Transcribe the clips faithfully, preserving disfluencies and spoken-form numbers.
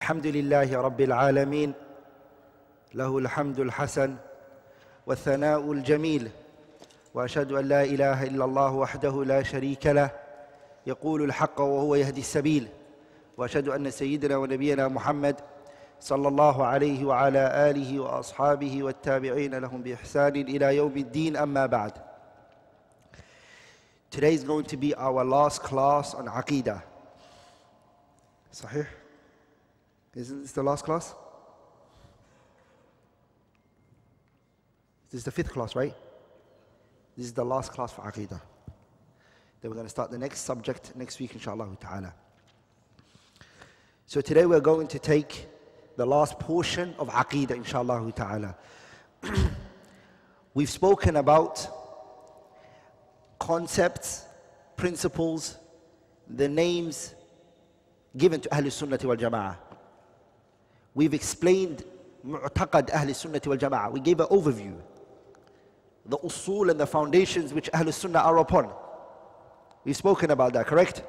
الحمد لله رب العالمين له الحمد الحسن والثناء الجميل وأشهد أن لا إله إلا الله وحده لا شريك له يقول الحق وهو يهدي السبيل وأشهد أن سيدنا ونبينا محمد صلى الله عليه وعلى آله وأصحابه والتابعين لهم بإحسان إلى يوم الدين أما بعد. Today is going to be our last class on Aqidah. Sahih? Isn't this the last class? This is the fifth class, right? This is the last class for Aqidah. Then we're going to start the next subject next week, inshaAllah ta'ala. So today we're going to take the last portion of Aqidah, inshaAllah ta'ala. We've spoken about concepts, principles, the names given to Ahlul Sunnah wal Jama'ah. We've explained Mu'taqad Ahlul Sunnah wal Jama'ah. We gave an overview. The usul and the foundations which Ahlul Sunnah are upon. We've spoken about that, correct?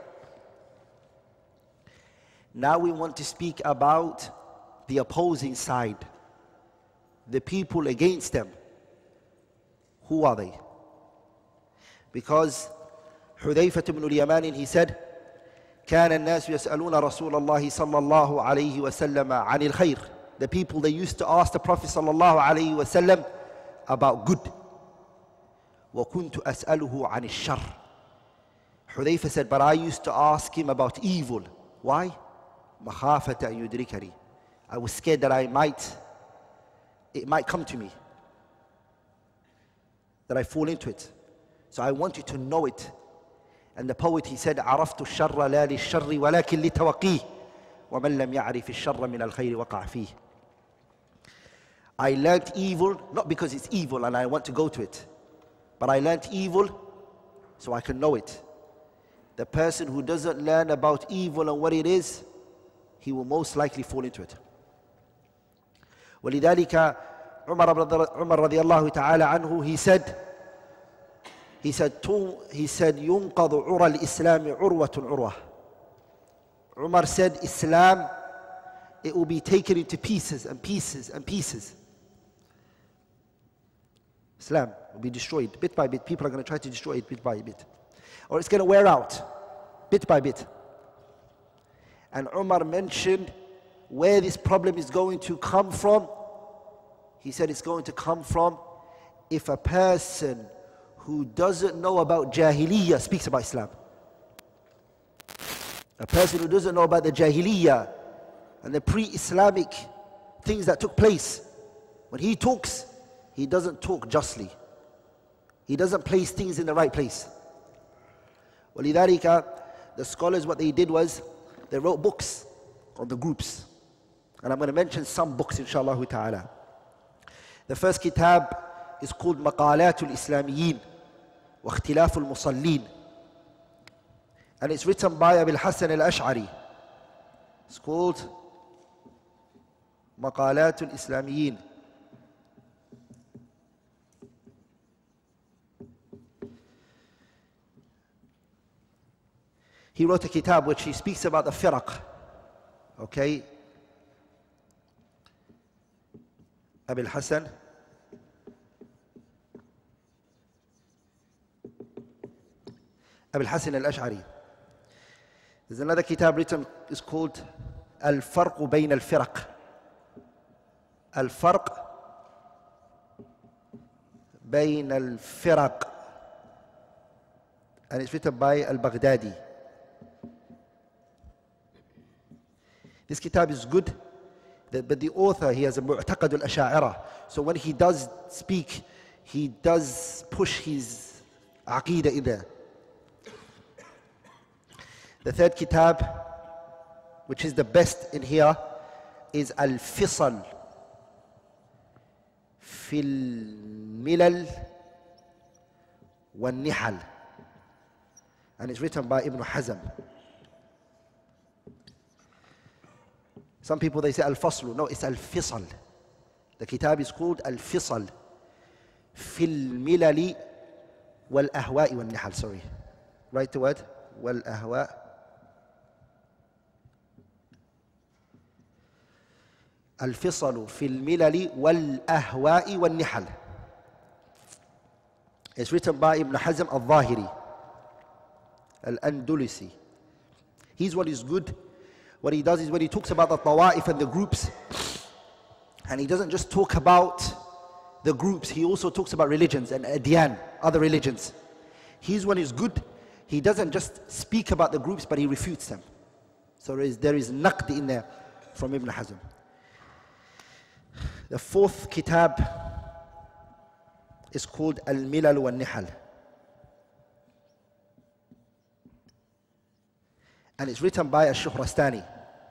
Now we want to speak about the opposing side. The people against them. Who are they? Because Hudayfah ibn al-Yaman, he said, كان الناس يسألون رسول الله صلى الله عليه وسلم عن الخير. The people, they used to ask the Prophet صلى الله عليه وسلم about good. وكنت أسأله عن الشر. Hudayfah said, but I used to ask him about evil. Why? مخافة أن يدركني. I was scared that I might, it might come to me. That I fall into it. So I want you to know it. And the poet, he said, عرفت الشر لا للشر ولكن لتوقيه ومن لم يعرف الشر من الخير وقع فيه. I learnt evil, not because it's evil and I want to go to it, but I learnt evil so I can know it. The person who doesn't learn about evil and what it is, he will most likely fall into it. ولذلك عمر رضي الله تعالى عنه, he said, He said, he said, ينقض عرى الإسلام عروة عروة. Umar said, Islam, it will be taken into pieces and pieces and pieces. Islam will be destroyed bit by bit. People are going to try to destroy it bit by bit. Or it's going to wear out bit by bit. And Umar mentioned where this problem is going to come from. He said it's going to come from if a person who doesn't know about Jahiliyyah speaks about Islam. A person who doesn't know about the Jahiliyyah and the pre-Islamic things that took place, when he talks, he doesn't talk justly. He doesn't place things in the right place. وَلِذَلِكَ, the scholars, what they did was, they wrote books on the groups. And I'm going to mention some books, inshallah ta'ala. The first kitab is called مقالات الإسلاميين واختلاف المصلين, and it's written by Abil Hasan al-Ash'ari. It's called مقالات الإسلاميين. He wrote a kitab which he speaks about the firaq. Okay, Abil Hasan Abil Hasan al-Ash'ari. There's another kitab written, it's called Al-Farq Bayn al-Firaq. Al-Farq Bayn al-Firaq. And it's written by Al-Baghdadi. This kitab is good, but the author, he has a Mu'taqad al-Asha'ira. So when he does speak, he does push his Aqeedah in there. The third kitab, which is the best in here, is Al-Fisal Fil Milal Wal Nihal, and it's written by Ibn Hazm. Some people, they say Al-Faslu. No, it's Al-Fisal. The kitab is called Al-Fisal Fil Milali Wal Ahwa'i Wal Nihal. Sorry, write the word Wal Ahwa' الفصل في الملل والأهواء والنحل. It's written by Ibn Hazm al-Zahiri, al-Andalusi. He's what is good. What he does is when he talks about the tawa'if and the groups, and he doesn't just talk about the groups, he also talks about religions and adyan, other religions. He's one is good. He doesn't just speak about the groups, but he refutes them. So there is, there is naqd in there from Ibn Hazm. The fourth kitab is called Al-Milal wal-Nihal. And it's written by Ash-Shuhrastani.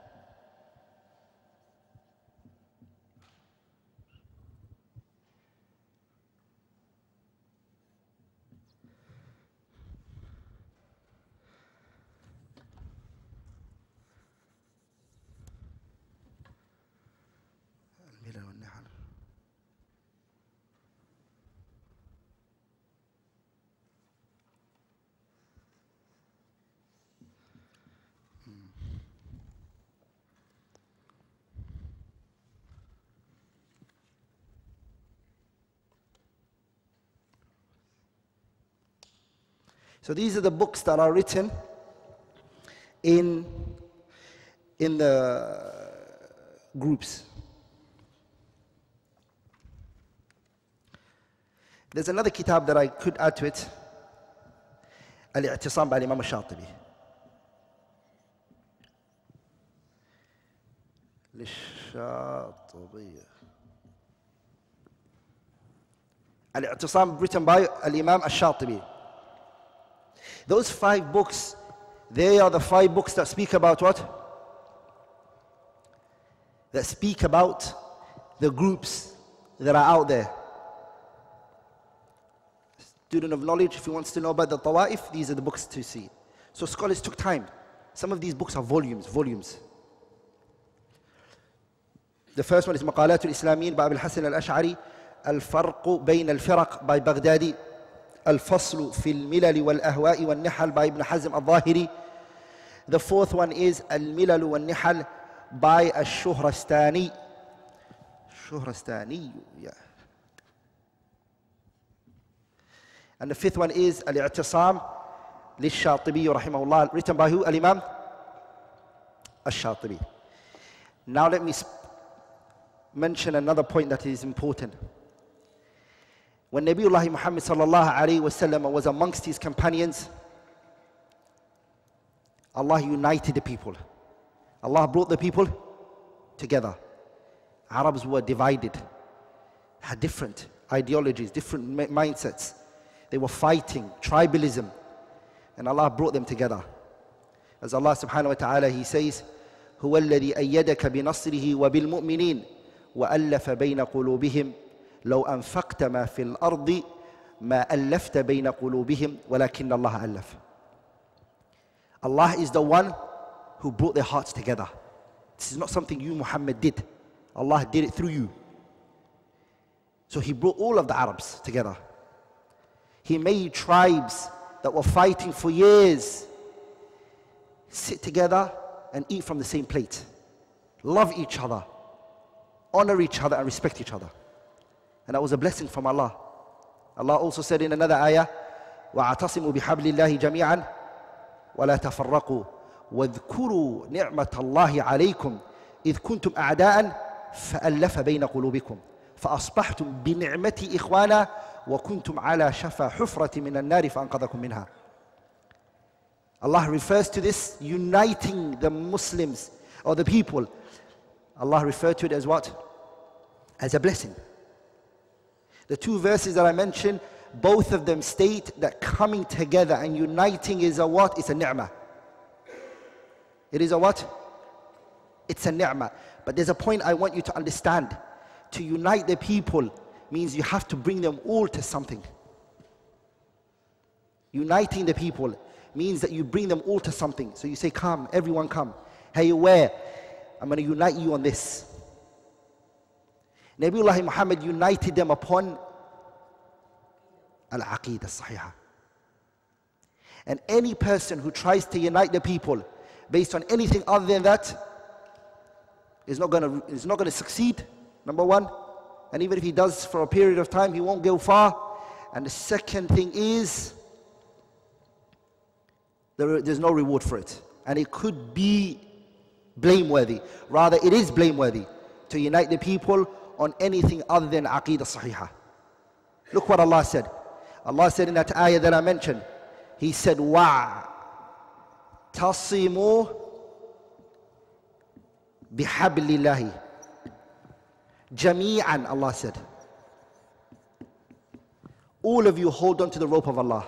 Al-Milal wal-Nihal. So these are the books that are written in, in the groups. There's another kitab that I could add to it, Al-I'tisam by Imam al-Shatibi. Al-Shatibi. Al-I'tisam written by Al-Imam al-Shatibi. Those five books, they are the five books that speak about what? That speak about the groups that are out there. Student of knowledge, if he wants to know about the Tawa'if, these are the books to see. So scholars took time. Some of these books are volumes, volumes. The first one is Maqalat al-Islamiyin by Abil Hasan al-Ash'ari, Al-Farqu Bayn al-Firaq by Baghdadi, Al-Faslu fi al-Milal wal-Ahwa'i wal-Nihal by Ibn Hazm al-Zahiri. The fourth one is Al-Milal wal-Nihal by Ash-Shuhrastani. Shuhrastani, yeah. And the fifth one is Al-I'tisam Lish-Shatibi rahimahullah, written by who? Al-Imam Ash-Shatibi. Now let me mention another point that is important. When Nabiullah Muhammad sallallahu alayhi wa sallam was amongst his companions, Allah united the people. Allah brought the people together. Arabs were divided, had different ideologies, different mindsets. They were fighting, tribalism, and Allah brought them together. As Allah subhanahu wa ta'ala, He says, هُوَ الَّذِي أَيَّدَكَ بِنَصْرِهِ وَبِالْمُؤْمِنِينَ وَأَلَّفَ بَيْنَ قُلُوبِهِمْ لو أنفقت ما في الأرض ما ألفت بين قلوبهم ولكن الله ألف. Allah is the one who brought their hearts together. This is not something you, Muhammad, did. Allah did it through you. So He brought all of the Arabs together. He made tribes that were fighting for years sit together and eat from the same plate. Love each other, honor each other, and respect each other. And that was a blessing from Allah. Allah also said in another ayah, وَاعْتَصِمُوا بِحَبْلِ اللَّهِ جَمِيعًا وَلَا تَفَرَّقُوا وَاذْكُرُوا نِعْمَةَ اللَّهِ عَلَيْكُمْ إِذْ كُنْتُمْ أَعْدَاءً فَأَلَّفَ بَيْنَ قُلُوبِكُمْ فَأَصْبَحْتُمْ بِنِعْمَتِي إِخْوَانًا وَكُنْتُمْ عَلَى شَفَا حُفْرَةٍ مِنَ النَّارِ فَأَنْقَذَكُمْ مِنْهَا. Allah refers to this uniting the Muslims or the people. Allah referred to it as what? As a blessing. The two verses that I mentioned, both of them state that coming together and uniting is a what? It's a ni'mah. It is a what? It's a ni'mah. But there's a point I want you to understand. To unite the people means you have to bring them all to something. Uniting the people means that you bring them all to something. So you say, come, everyone come. Hey, where? I'm going to unite you on this. Nabiullah Muhammad united them upon al-Aqidah as-Sahihah. And any person who tries to unite the people based on anything other than that is not going to, is not going to succeed, number one. And even if he does for a period of time, he won't go far. And the second thing is, there, there's no reward for it. And it could be blameworthy. Rather, it is blameworthy to unite the people on anything other than Aqidah Sahihah. Look what Allah said. Allah said in that ayah that I mentioned, He said, وَاعْتَصِمُوا بِحَبْلِ اللَّهِ جَمِيعًا. Allah said, all of you hold on to the rope of Allah.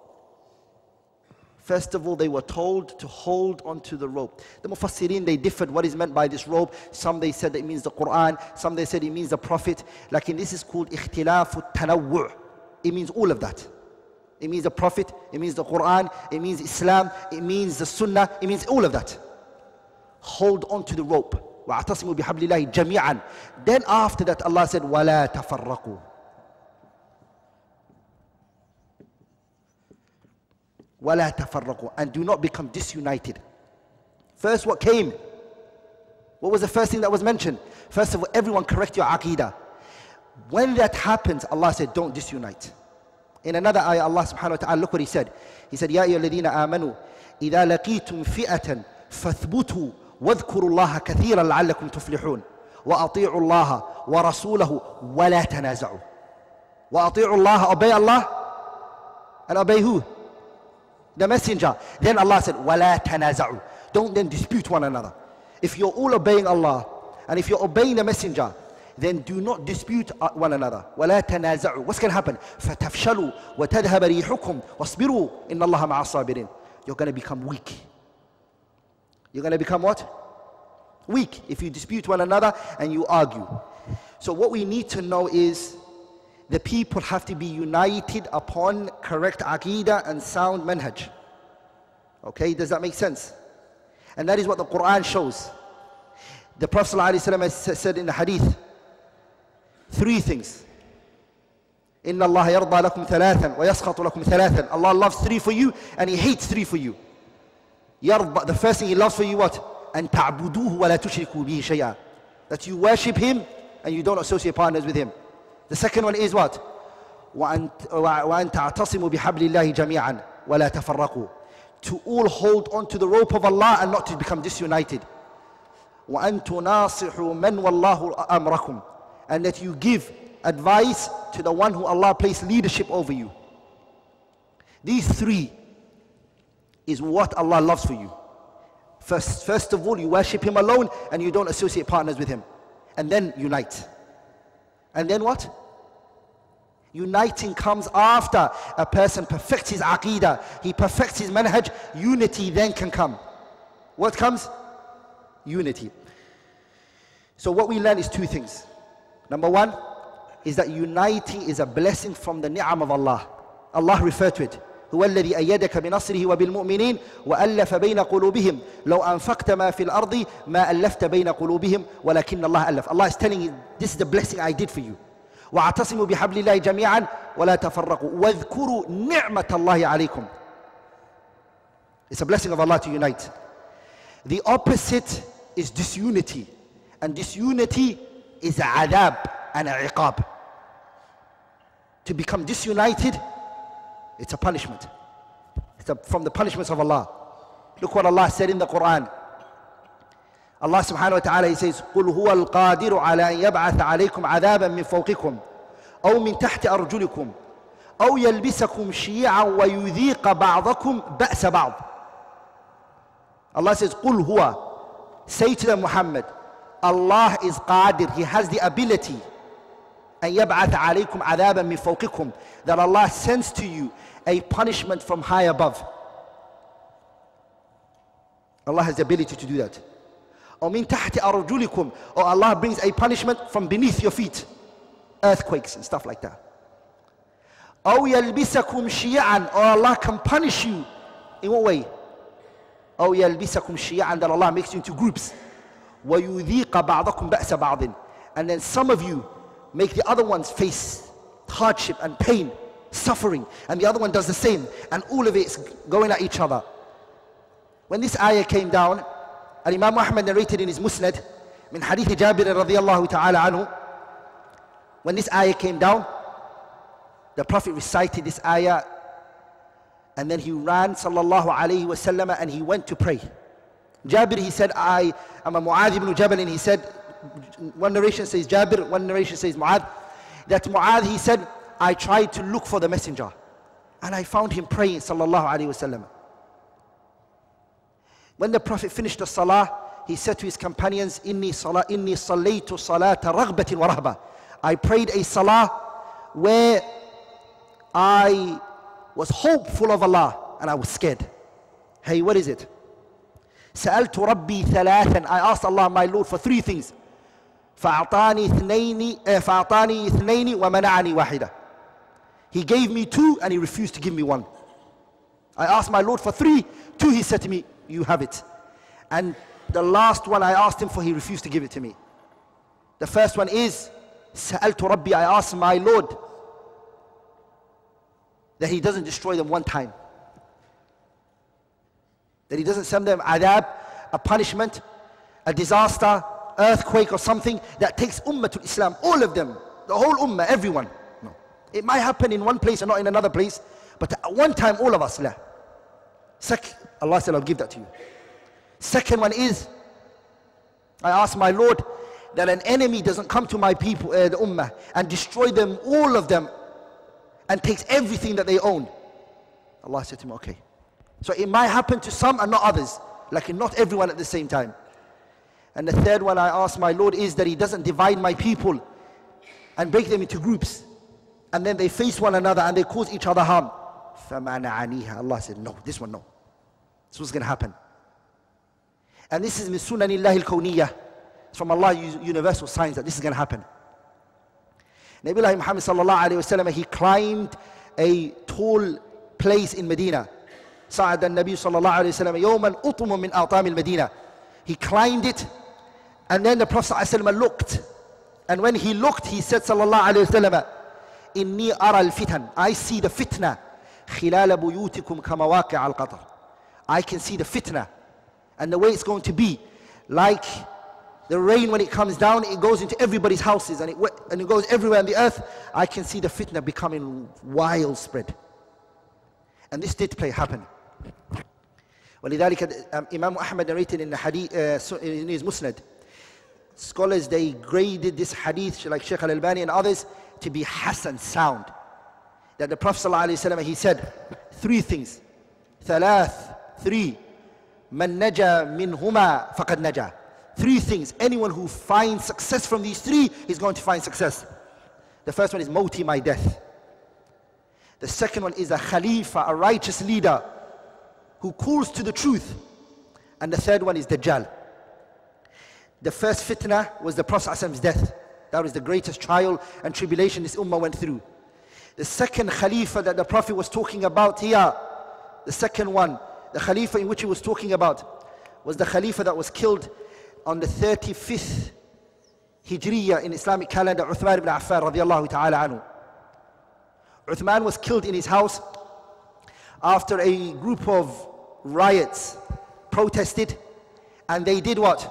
First of all, they were told to hold onto the rope. The Mufassirin, they differed what is meant by this rope. Some they said that it means the Quran. Some they said it means the Prophet. Like in this is called ikhtilafu tanawwu'. It means all of that. It means the Prophet. It means the Quran. It means Islam. It means the Sunnah. It means all of that. Hold onto the rope. وَاعْتَصِمُوا بِحَبْلِ اللَّهِ جَمِيعًا. Then after that Allah said, وَلَا تَفَرَّقُوا. وَلَا تَفَرَّقُوا. And do not become disunited. First, what came? What was the first thing that was mentioned? First of all, everyone correct your aqidah. When that happens, Allah said, don't disunite. In another ayah, Allah subhanahu wa ta'ala, look what He said. He said, يَا أَيُّهَا الَّذِينَ آمَنُوا إِذَا لَقِيتُمْ فِئَةً فَاثْبُتُوا وَاذْكُرُوا اللَّهَ كَثِيرًا لَعَلَّكُمْ تُفْلِحُونَ وَأَطِيعُوا اللَّهَ وَرَسُولَهُ وَلَا تَنَازَعُوا. وَأَطِيعُوا اللَّهَ, obey Allah, and obey who? The messenger. Then Allah said, وَلَا تَنَازَعُوا. Don't then dispute one another. If you're all obeying Allah, and if you're obeying the messenger, then do not dispute one another. وَلَا تَنَازَعُوا. What's going to happen? فَتَفْشَلُوا وَتَذْهَبَ رِيحُكُمْ وَاصْبِرُوا إِنَّ اللَّهَ مَعَ الصَّابِرِينَ. You're going to become weak. You're going to become what? Weak if you dispute one another and you argue. So what we need to know is the people have to be united upon correct aqidah and sound manhaj. Okay, does that make sense? And that is what the Quran shows. The Prophet ﷺ has said in the hadith, three things. إِنَّ اللَّهَ يَرْضَى لَكُمْ ثَلَاثًا وَيَسْخَطُ لَكُمْ ثَلَاثًا. Allah loves three for you and He hates three for you. يَرْضَى, the first thing He loves for you what? أَن تَعْبُدُوهُ وَلَا تُشْرِكُوا بِهِ شَيْئًا. That you worship Him and you don't associate partners with Him. The second one is what? وَأَن تَعْتَصِمُوا بِحَبْلِ اللَّهِ جَمِيعًا وَلَا تَفَرَّقُوا. To all hold on to the rope of Allah and not to become disunited. وَأَن تُنَاصِحُوا مَنْ وَاللَّهُ أَمْرَكُمْ. And that you give advice to the one who Allah placed leadership over you. These three is what Allah loves for you. First, first of all, you worship Him alone and you don't associate partners with Him. And then unite. And then what? Uniting comes after a person perfects his aqidah, he perfects his manhaj, unity then can come. What comes? Unity. So what we learn is two things. Number one is that uniting is a blessing from the ni'am of Allah. Allah referred to it. هو الذي أيدك بنصره وبالمؤمنين وألف بين قلوبهم لو أنفقت ما في الأرض ما ألفت بين قلوبهم ولكن الله ألف. Allah is telling you, this is the blessing I did for you. واعتصموا بحبل الله جميعا ولا تفرقوا واذكروا نعمة الله عليكم. It's a blessing of Allah to unite. The opposite is disunity, and disunity is a adab and a iqab. To become disunited, it's a punishment. It's a, from the punishments of Allah. Look what Allah said in the Quran. Allah subhanahu wa ta'ala, He says, قُلْ هُوَ الْقَادِرُ عَلَى أَنْ يَبْعَثَ عَلَيْكُمْ عَذَابًا مِّن فَوْقِكُمْ أَوْ مِنْ تَحْتِ أَرْجُلِكُمْ أَوْ يَلْبِسَكُمْ شِيَعًا وَيُذِيقَ بَعْضَكُمْ بَأْسَ بَعْضٍ. Allah says, قُلْ هُوَ. Say to them, Muhammad, Allah is qadir, He has the ability. أَنْ يَبْعَثَ عَلَيْكُمْ عَذَابًا مِّن فَوْقِكُمْ. That Allah sends to you a punishment from high above. Allah has the ability to do that. Or min tahti arjulikum, or Allah brings a punishment from beneath your feet, earthquakes and stuff like that. Aw yalbisakum shi'an, or Allah can punish you in what way? Aw yalbisakum shi'an, that Allah makes you into groups. Wa yudhiqa ba'dakum ba'sa ba'din, and then some of you make the other ones face hardship and pain, suffering, and the other one does the same, and all of it is going at each other. When this ayah came down, and Imam Ahmad narrated in his Musnad, من حديث جابر رضي الله تعالى عنه, when this ayah came down, the Prophet recited this ayah and then he ran sallallahu alayhi wa sallam and he went to pray. Jabir, he said, I am a Mu'adh ibn Jabal, and he said, one narration says Jabir, one narration says Mu'adh, that Mu'adh, he said, I tried to look for the messenger and I found him praying sallallahu alayhi wa sallam. When the Prophet finished the salah, he said to his companions, Inni salah, inni sallaytu salata raghbatin wa rahba. I prayed a salah where I was hopeful of Allah and I was scared. Hey, what is it? سألت ربي ثلاثا. I asked Allah, my Lord, for three things. فأعطاني اثنين فأعطاني اثنين ومنعني واحدة. He gave me two and he refused to give me one. I asked my Lord for three, two he said to me, you have it. And the last one I asked him for, he refused to give it to me. The first one is سألت ربي. I asked my Lord that he doesn't destroy them one time, that he doesn't send them adab, a punishment, a disaster, earthquake or something that takes Ummatul Islam, all of them, the whole Ummah, everyone. No. It might happen in one place and not in another place, but at one time all of us, la. Second, Allah said, I'll give that to you. Second one is, I ask my Lord that an enemy doesn't come to my people, uh, the Ummah, and destroy them, all of them, and takes everything that they own. Allah said to me, okay. So it might happen to some and not others, like not everyone at the same time. And the third one I ask my Lord is that he doesn't divide my people and break them into groups, and then they face one another and they cause each other harm. فَمَنَعَنِيهَا. Allah said, no, this one no. This was going to happen. And this is min sunanillahi al-kawniyah. It's from Allah's universal signs that this is going to happen. Nabiullah Muhammad sallallahu alayhi wa sallam, he climbed a tall place in Medina. صعد النبي صلى الله عليه وسلم يوما أطم من أطام المدينة. He climbed it, and then the Prophet ﷺ looked, and when he looked, he said sallallahu alayhi wa sallam, إني أرى الفتن. I see the fitna. خلال بيوتكم كمواقع القطر. I can see the fitna and the way it's going to be, like the rain when it comes down, it goes into everybody's houses and it, and it goes everywhere on the earth. I can see the fitna becoming widespread. And this did play happen. ولذلك um, Imam Ahmad narrated in the hadith, uh, in his Musnad, scholars, they graded this hadith like Shaykh al-Albani and others to be Hasan, sound. That the Prophet ﷺ, he said three things. ثلاث, three. من نجا منهما فقد نجا. Three things. Anyone who finds success from these three is going to find success. The first one is mawti, my death. The second one is a khalifa, a righteous leader who calls to the truth. And the third one is Dajjal. The first fitna was the Prophet's death. That was the greatest trial and tribulation this ummah went through. The second khalifa that the Prophet was talking about here, the second one, the khalifa in which he was talking about, was the khalifa that was killed on the thirty-fifth Hijriya in Islamic calendar, Uthman ibn Affan radiallahu ta'ala anhu. Uthman was killed in his house after a group of riots protested, and they did what?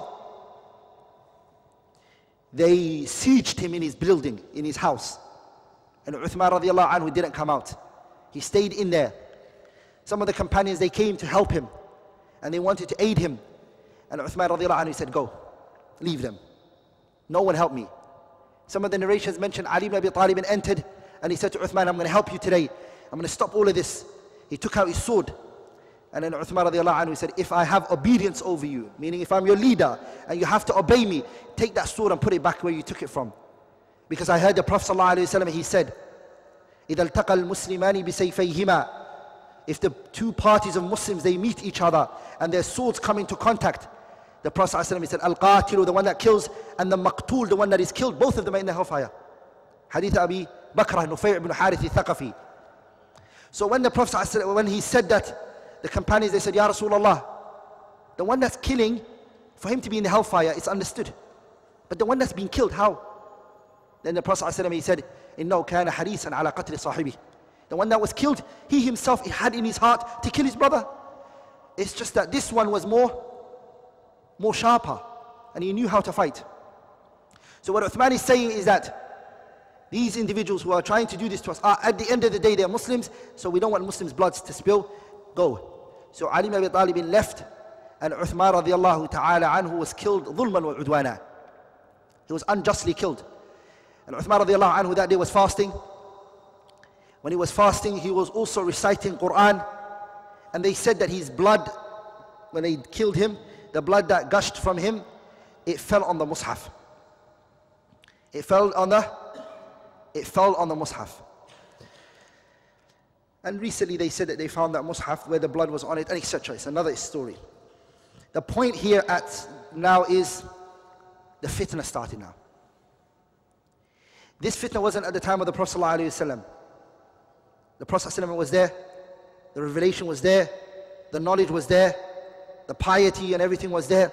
They sieged him in his building, in his house. And Uthman radiallahu anhu didn't come out. He stayed in there. Some of the companions, they came to help him and they wanted to aid him. And Uthman radiallahu anhu said, go, leave them. No one help me. Some of the narrations mention Ali ibn Abi Talib entered and he said to Uthman, I'm going to help you today. I'm going to stop all of this. He took out his sword. And then Uthman radiallahu anhu said, if I have obedience over you, meaning if I'm your leader and you have to obey me, take that sword and put it back where you took it from. Because I heard the Prophet sallallahu alayhi wa sallam, he said, إِذَا الْتَقَى الْمُسْلِمَانِ بِسَيْفَيْهِمَا. If the two parties of Muslims, they meet each other and their swords come into contact, the Prophet sallallahu alayhi wa sallam, he said, Al-Qatilu, the one that kills, and the Maqtul, the one that is killed, both of them are in the hellfire. Hadith Abi Bakr Nufay' ibn Harith al-Thaqafi. So when the Prophet sallallahu alayhi wa sallam, when he said that, the companions, they said, Ya Rasulullah, the one that's killing, for him to be in the hellfire, it's understood. But the one that's being killed, how? Then the Prophet ﷺ, he said, إِنَّهُ كَانَ حَرِيصًا عَلَى قَتْلِ صَاحِبِهِ. The one that was killed, he himself he had in his heart to kill his brother. It's just that this one was more, more sharper, and he knew how to fight. So what Uthman is saying is that these individuals who are trying to do this to us are, at the end of the day, they're Muslims, so we don't want Muslims' blood to spill. Go. So Ali ibn Abi Talib left, and Uthman radiallahu ta'ala anhu was killed dhulman wa udwana. He was unjustly killed. And Uthman radiallahu anhu that day was fasting. When he was fasting, he was also reciting Quran. And they said that his blood, when they killed him, the blood that gushed from him, it fell on the Mus'haf. It fell on the, it fell on the Mus'haf. And recently they said that they found that Mus'haf where the blood was on it, and et cetera. It's another story. The point here at now is the fitna started now. This fitna wasn't at the time of the Prophet ﷺ. The Prophet ﷺ was there, the revelation was there, the knowledge was there, the piety and everything was there.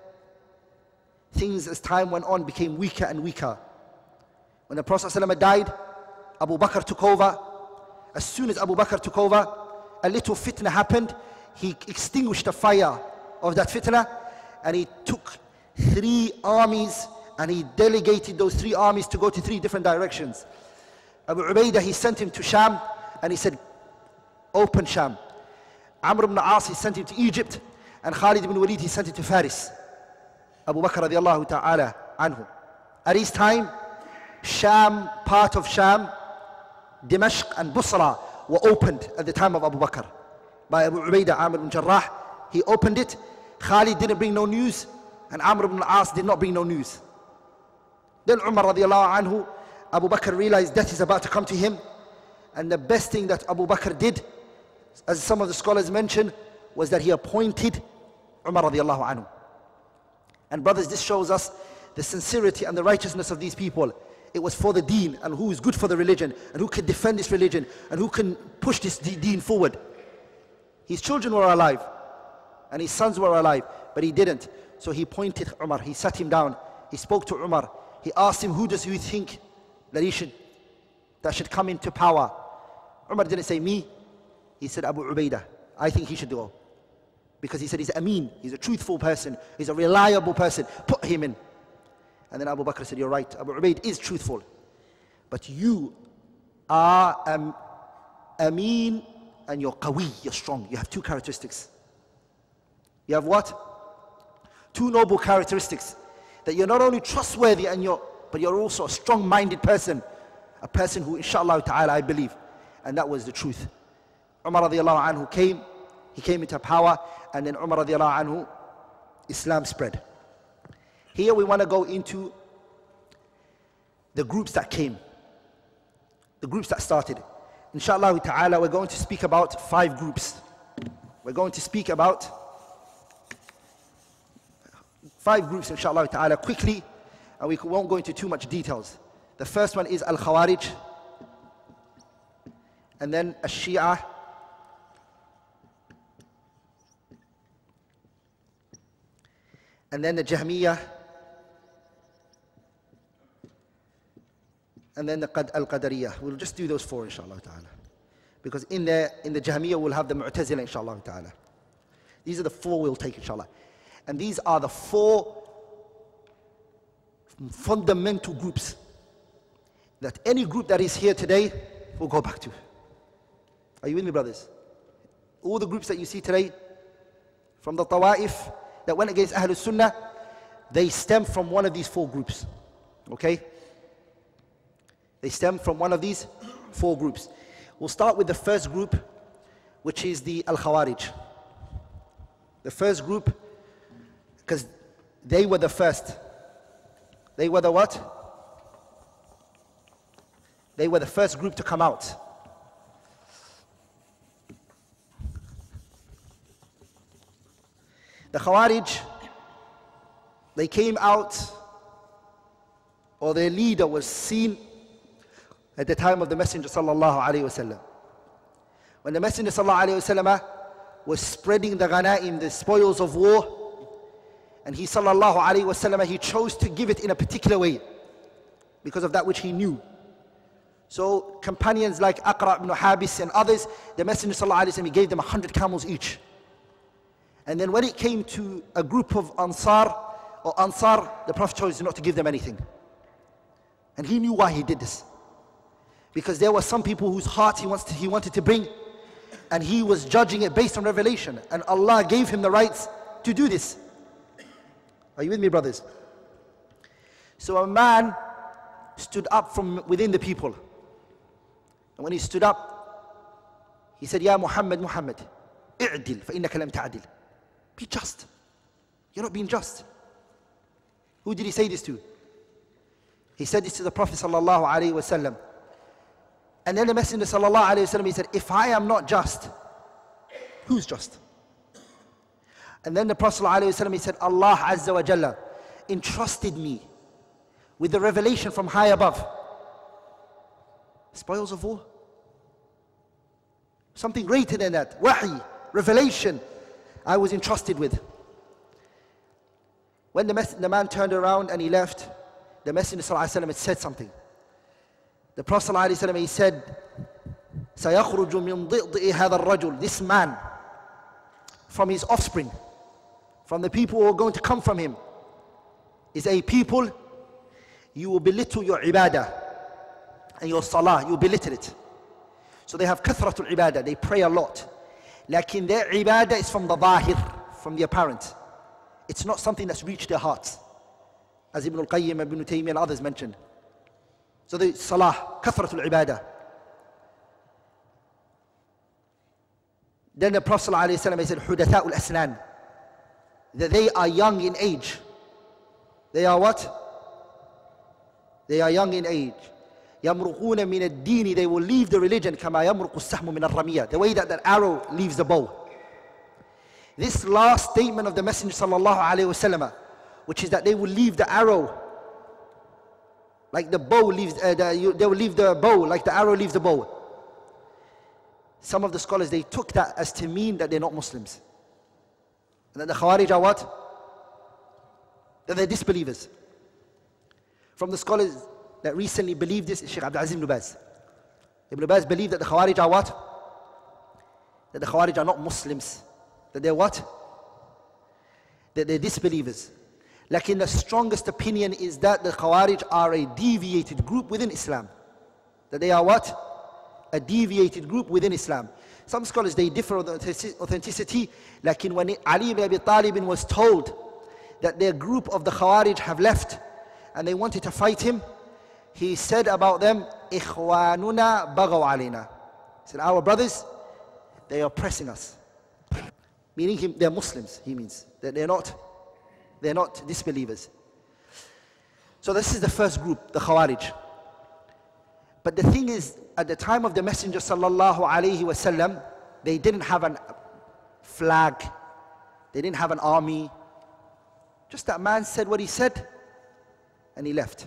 Things as time went on became weaker and weaker. When the Prophet ﷺ died, Abu Bakr took over. As soon as Abu Bakr took over, a little fitna happened. He extinguished the fire of that fitna, and he took three armies and he delegated those three armies to go to three different directions. Abu Ubaidah, he sent him to Sham, and he said, open Sham. Amr ibn As, he sent him to Egypt, and Khalid ibn Walid, he sent him to Faris. Abu Bakr radiallahu ta'ala anhu. At his time, Sham, part of Sham, Dimashq and Busra were opened at the time of Abu Bakr by Abu Ubaidah, Amr ibn Jarrah. He opened it. Khalid didn't bring no news, and Amr ibn As did not bring no news. Then Umar radiallahu anhu, Abu Bakr realized death is about to come to him, and the best thing that Abu Bakr did, as some of the scholars mention, was that he appointed Umar radiallahu anhu. And brothers, this shows us the sincerity and the righteousness of these people. It was for the deen, and who is good for the religion, and who can defend this religion, and who can push this deen forward. His children were alive, and his sons were alive, but he didn't. So he appointed Umar, he sat him down, he spoke to Umar, he asked him, who does you think that he should, that should come into power? Umar didn't say me, he said Abu Ubaidah. I think he should go. Because he said he's Ameen, he's a truthful person, he's a reliable person, put him in. And then Abu Bakr said, you're right, Abu Ubaid is truthful. But you are um, Ameen and you're Qawi, you're strong. You have two characteristics. You have what? Two noble characteristics. That you're not only trustworthy, and you're, but you're also a strong-minded person. A person who, inshallah ta'ala, I believe. And that was the truth. Umar radiallahu anhu came, he came into power, and then Umar radiallahu anhu, Islam spread. Here we want to go into the groups that came, the groups that started. Inshallah ta'ala, we're going to speak about five groups. We're going to speak about five groups, inshallah ta'ala, quickly, and we won't go into too much details. The first one is Al-Khawarij, and then Al-Shia, and then the Jahmiyyah, and then the Al-Qadariyah. We'll just do those four, inshallah ta'ala. Because in the, in the Jahmiyyah, we'll have the Mu'tazila, inshallah ta'ala. These are the four we'll take, inshallah. And these are the four fundamental groups that any group that is here today will go back to. Are you with me, brothers? All the groups that you see today, from the Tawa'if that went against Ahlul Sunnah, they stem from one of these four groups. Okay? They stem from one of these four groups. We'll start with the first group, which is the Al-Khawarij. The first group, because they were the first. They were the what? They were the first group to come out. The Khawarij, they came out, or their leader was seen at the time of the Messenger sallallahu alaihi wasallam. When the Messenger sallallahu alaihi wasallam was spreading the ghanaim, the spoils of war, and he sallallahu alaihi wasallam, he chose to give it in a particular way because of that which he knew. So companions like Aqra ibn Habis and others, the Messenger sallallahu alaihi wasallam, he gave them a hundred camels each. And then when it came to a group of Ansar or Ansar, the Prophet chose not to give them anything. And he knew why he did this. Because there were some people whose heart he, wants to, he wanted to bring, and he was judging it based on revelation. And Allah gave him the rights to do this. Are you with me, brothers? So a man stood up from within the people. And when he stood up, he said, Ya Muhammad, Muhammad, i'dil fa innaka lam ta'dil. Be just. You're not being just. Who did he say this to? He said this to the Prophet sallallahu alaihi wasallam. And then the Messenger sallallahu alaihi wasallam, he said, if I am not just, who's just? And then the Prophet sallallahu alaihi wasallam, he said, Allah Azza wa Jalla entrusted me with the revelation from high above. Spoils of war. Something greater than that. Wahi, revelation, I was entrusted with. When the, the man turned around and he left, the Messenger sallallahu alaihi wasallam had said something. The Prophet sallallahu alaihi wasallam, he said, سَيَخْرُجُ مِنْ ضِئْضِئِ هَذَا الرَّجُلِ. This man, from his offspring, from the people who are going to come from him, is a people, you will belittle your ibadah and your salah, you will belittle it. So they have kathratul ibadah, they pray a lot. Lakin their ibadah is from the zahir, from the apparent. It's not something that's reached their hearts. As Ibn al-Qayyim, Ibn Taymiyyah and others mentioned. So the salah, kathratul ibadah. Then the Prophet ﷺ, he said, hudatha'ul asnan. That they are young in age. They are what? They are young in age. يَمْرُقُونَ مِنَ الدِّينِ. They will leave the religion كَمَا يَمْرُقُ السَّحْمُ مِنَ الرَّمِيَّةِ. The way that that arrow leaves the bow. This last statement of the Messenger sallallahu alaihi wasallam, which is that they will leave the arrow like the bow leaves, uh, the, you, they will leave the bow like the arrow leaves the bow. Some of the scholars, they took that as to mean that they're not Muslims. And that the Khawarij are what? That they're disbelievers. From the scholars that recently believed this is Shaykh Abdul Aziz ibn Baz. Ibn Baz believed that the Khawarij are what? That the Khawarij are not Muslims. That they're what? That they're disbelievers. Like in the strongest opinion is that the Khawarij are a deviated group within Islam. That they are what? A deviated group within Islam. Some scholars, they differ on the authenticity. Like in when Ali ibn Abi Talib was told that their group of the Khawarij have left and they wanted to fight him, he said about them, إِخْوَانُنَا بَغَوْ عَلَيْنَا. He said, our brothers, they are oppressing us. Meaning him, they're Muslims, he means. That they're not, they're not disbelievers. So this is the first group, the Khawarij. But the thing is, at the time of the Messenger sallallahu alaihi wasallam, they didn't have a flag, they didn't have an army. Just that man said what he said, and he left.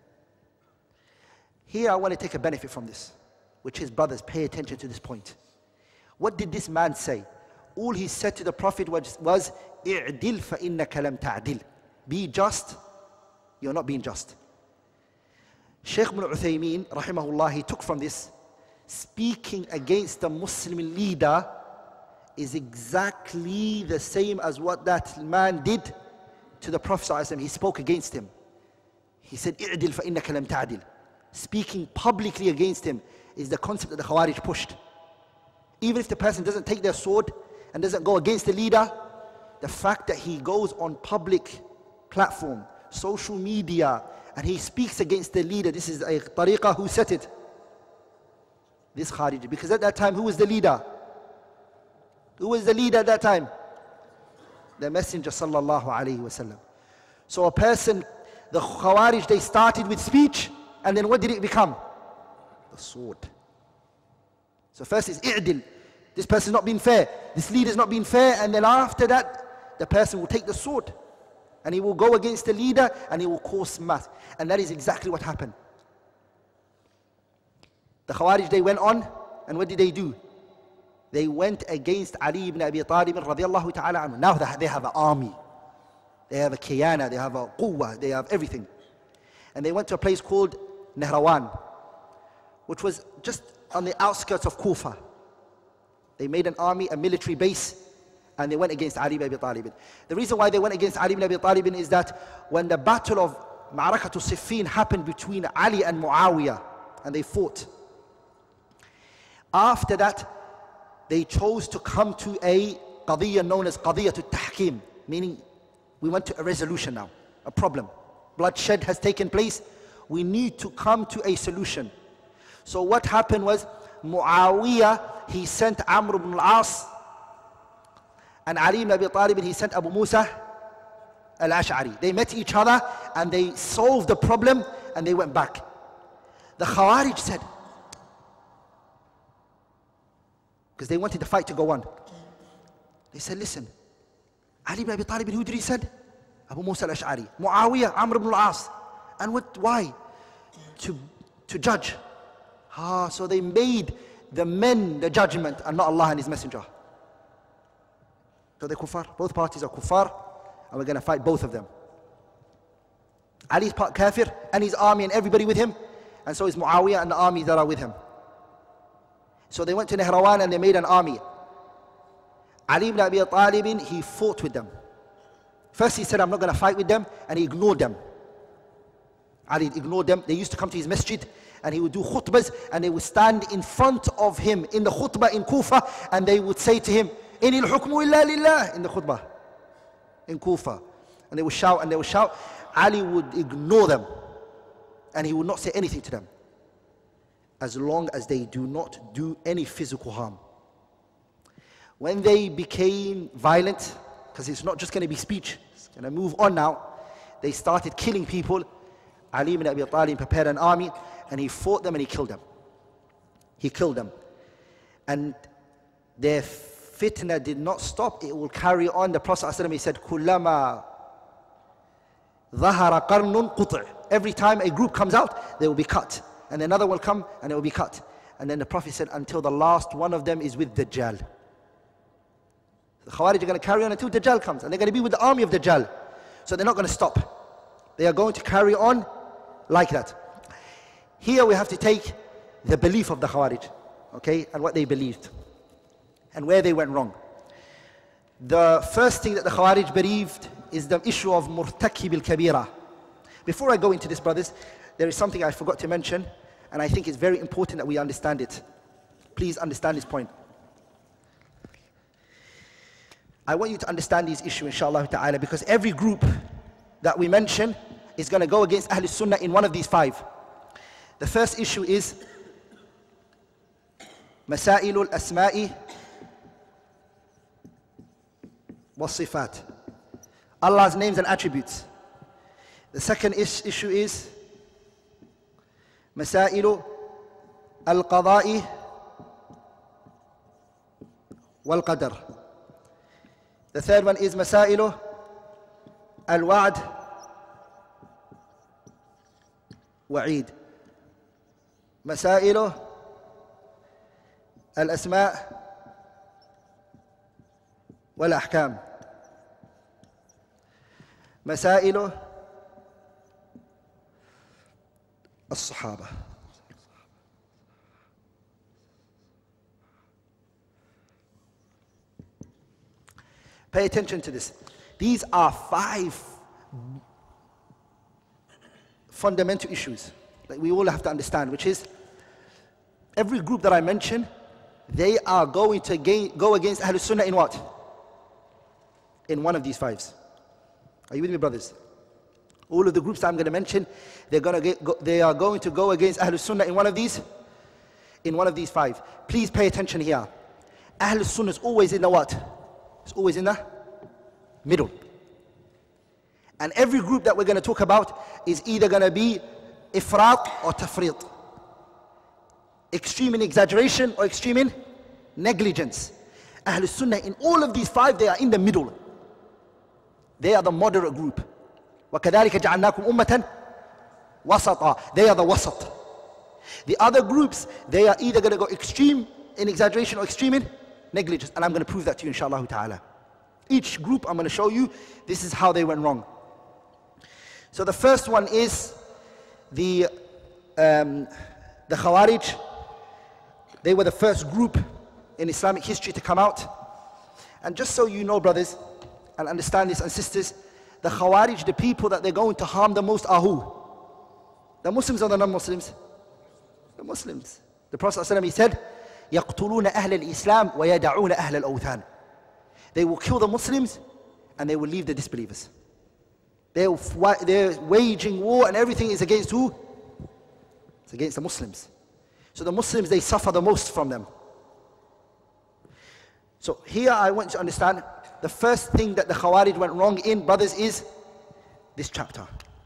Here I want to take a benefit from this, which is, brothers, pay attention to this point. What did this man say? All he said to the Prophet was, was "I'dil fa innaka lam ta'dil." Be just, you're not being just. Shaykh ibn Uthaymeen, rahimahullah, he took from this, speaking against the Muslim leader is exactly the same as what that man did to the Prophet sallallahu alaihi wasallam. He spoke against him. He said, "I'dil fa innaka lam ta'dil." Speaking publicly against him is the concept that the Khawarij pushed. Even if the person doesn't take their sword and doesn't go against the leader, the fact that he goes on public platform, social media, and he speaks against the leader, this is a tariqah. Who set it? This Khariji. Because at that time, who was the leader? Who was the leader at that time? The Messenger sallallahu alaihi wasallam. So a person, the Khawarij, they started with speech, and then what did it become? The sword. So first is i'dil. This person is not being fair. This leader is not being fair. And then after that, the person will take the sword. And he will go against the leader and he will cause mass. And that is exactly what happened. The Khawarij, they went on, and what did they do? They went against Ali ibn Abi Talib radiallahu ta'ala anhu. Now they have an army. They have a kiyana, they have a quwwah, they have everything. And they went to a place called Nahrawan, which was just on the outskirts of Kufa. They made an army, a military base, and they went against Ali ibn Abi Talib. The reason why they went against Ali ibn Abi Talib is that when the battle of Ma'arakatu Siffin happened between Ali and Muawiyah, and they fought. After that, they chose to come to a qadiyya known as qadiyatul tahkim, meaning we went to a resolution now, a problem. Bloodshed has taken place. We need to come to a solution. So what happened was, Muawiyah, he sent Amr ibn al-As, and Ali ibn Abi Talib, he sent Abu Musa al-Ash'ari. They met each other and they solved the problem and they went back. The Khawarij said, because they wanted the fight to go on, they said, listen, Ali ibn Abi Talib, who did he send? Abu Musa al-Ash'ari. Muawiyah, Amr ibn al-As. And what, why? To, to judge. Ah, so they made the men the judgment and not Allah and His Messenger. So they're kuffar. Both parties are kuffar, and we're going to fight both of them. Ali's part kafir, and his army and everybody with him, and so is Muawiyah and the army that are with him. So they went to Nahrawan and they made an army. Ali ibn Abi Talib, he fought with them. First he said, I'm not going to fight with them, and he ignored them. Ali ignored them. They used to come to his masjid, and he would do khutbahs, and they would stand in front of him in the khutbah in Kufa, and they would say to him, Inil hukmu illa lillah, in the khutbah in Kufa. And they would shout and they would shout. Ali would ignore them, and he would not say anything to them, as long as they do not do any physical harm. When they became violent, because it's not just going to be speech, it's going to move on now, they started killing people. Ali ibn Abi Talib prepared an army, and he fought them and he killed them. He killed them. And their fitna did not stop, it will carry on. The Prophet ﷺ, he said, Kullama dhahara qarnun quta'. Every time a group comes out, they will be cut. And another will come and it will be cut. And then the Prophet said, until the last one of them is with Dajjal. The Khawarij are going to carry on until Dajjal comes, and they're going to be with the army of Dajjal. So they're not going to stop. They are going to carry on like that. Here we have to take the belief of the Khawarij, okay, and what they believed, and where they went wrong. The first thing that the Khawarij believed is the issue of murtakib al-kabira. Before I go into this, brothers, there is something I forgot to mention, and I think it's very important that we understand it. Please understand this point. I want you to understand this issue, inshallah ta'ala, because every group that we mention is going to go against Ahl Sunnah in one of these five. The first issue is Masailul Asma'i wa Sifat, Allah's names and attributes. The second is, issue is Masailu Al-Qada'i wal-Qadar. The third one is Masailu Al-Wa'd Wa'id. Masailu Al-Asma' wal-Ahkam. Masailu Al-Sahaba. Pay attention to this. These are five fundamental issues that we all have to understand, which is every group that I mention, they are going to gain, go against Ahlul Sunnah in what? In one of these fives. Are you with me, brothers? All of the groups that I'm going to mention, they're going to get, go, they are going to go against Ahlul Sunnah in one of these, in one of these five. Please pay attention here. Ahlul Sunnah is always in the what? It's always in the middle. And every group that we're going to talk about is either going to be ifrat or tafrit. Extreme in exaggeration or extreme in negligence. Ahlul Sunnah, in all of these five, they are in the middle. They are the moderate group. وَكَذَلِكَ جَعَلْنَاكُمْ أُمَّةً وَسَطًا. They are the wasat. The other groups, they are either going to go extreme in exaggeration or extreme in negligence. And I'm going to prove that to you, inshaAllah ta'ala. Each group, I'm going to show you, this is how they went wrong. So the first one is the, um, the Khawarij. They were the first group in Islamic history to come out. And just so you know, brothers, and understand this, and sisters, the Khawarij, the people that they're going to harm the most are who? The Muslims or the non-Muslims? The Muslims. The Prophet ﷺ, he said, يَقْتُلُونَ أَهْلَ الْإِسْلَامِ وَيَدَعُونَ أَهْلَ الْأَوْثَانِ. They will kill the Muslims and they will leave the disbelievers. They're, they're waging war and everything is against who? It's against the Muslims. So the Muslims, they suffer the most from them. So here I want to understand, the first thing that the Khawarij went wrong in, brothers, is this chapter.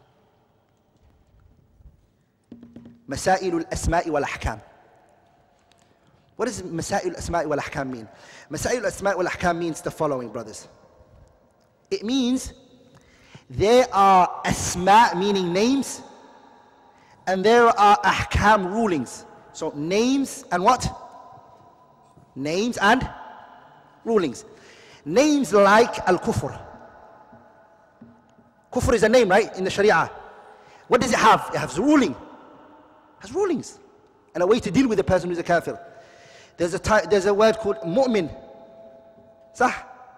Masail al-Asma'i wal-Ahkam. What does Masail al-Asma'i wal-Ahkam mean? Masail al-Asma'i wal-Ahkam means the following, brothers. It means there are asma, meaning names, and there are ahkam, rulings. So names and what? Names and rulings. Names like al-kufr. Kufr is a name, right, in the Sharia. What does it have? It has ruling. It has rulings. And a way to deal with a person who's a kafir. There's a, ty there's a word called mu'min. Sah?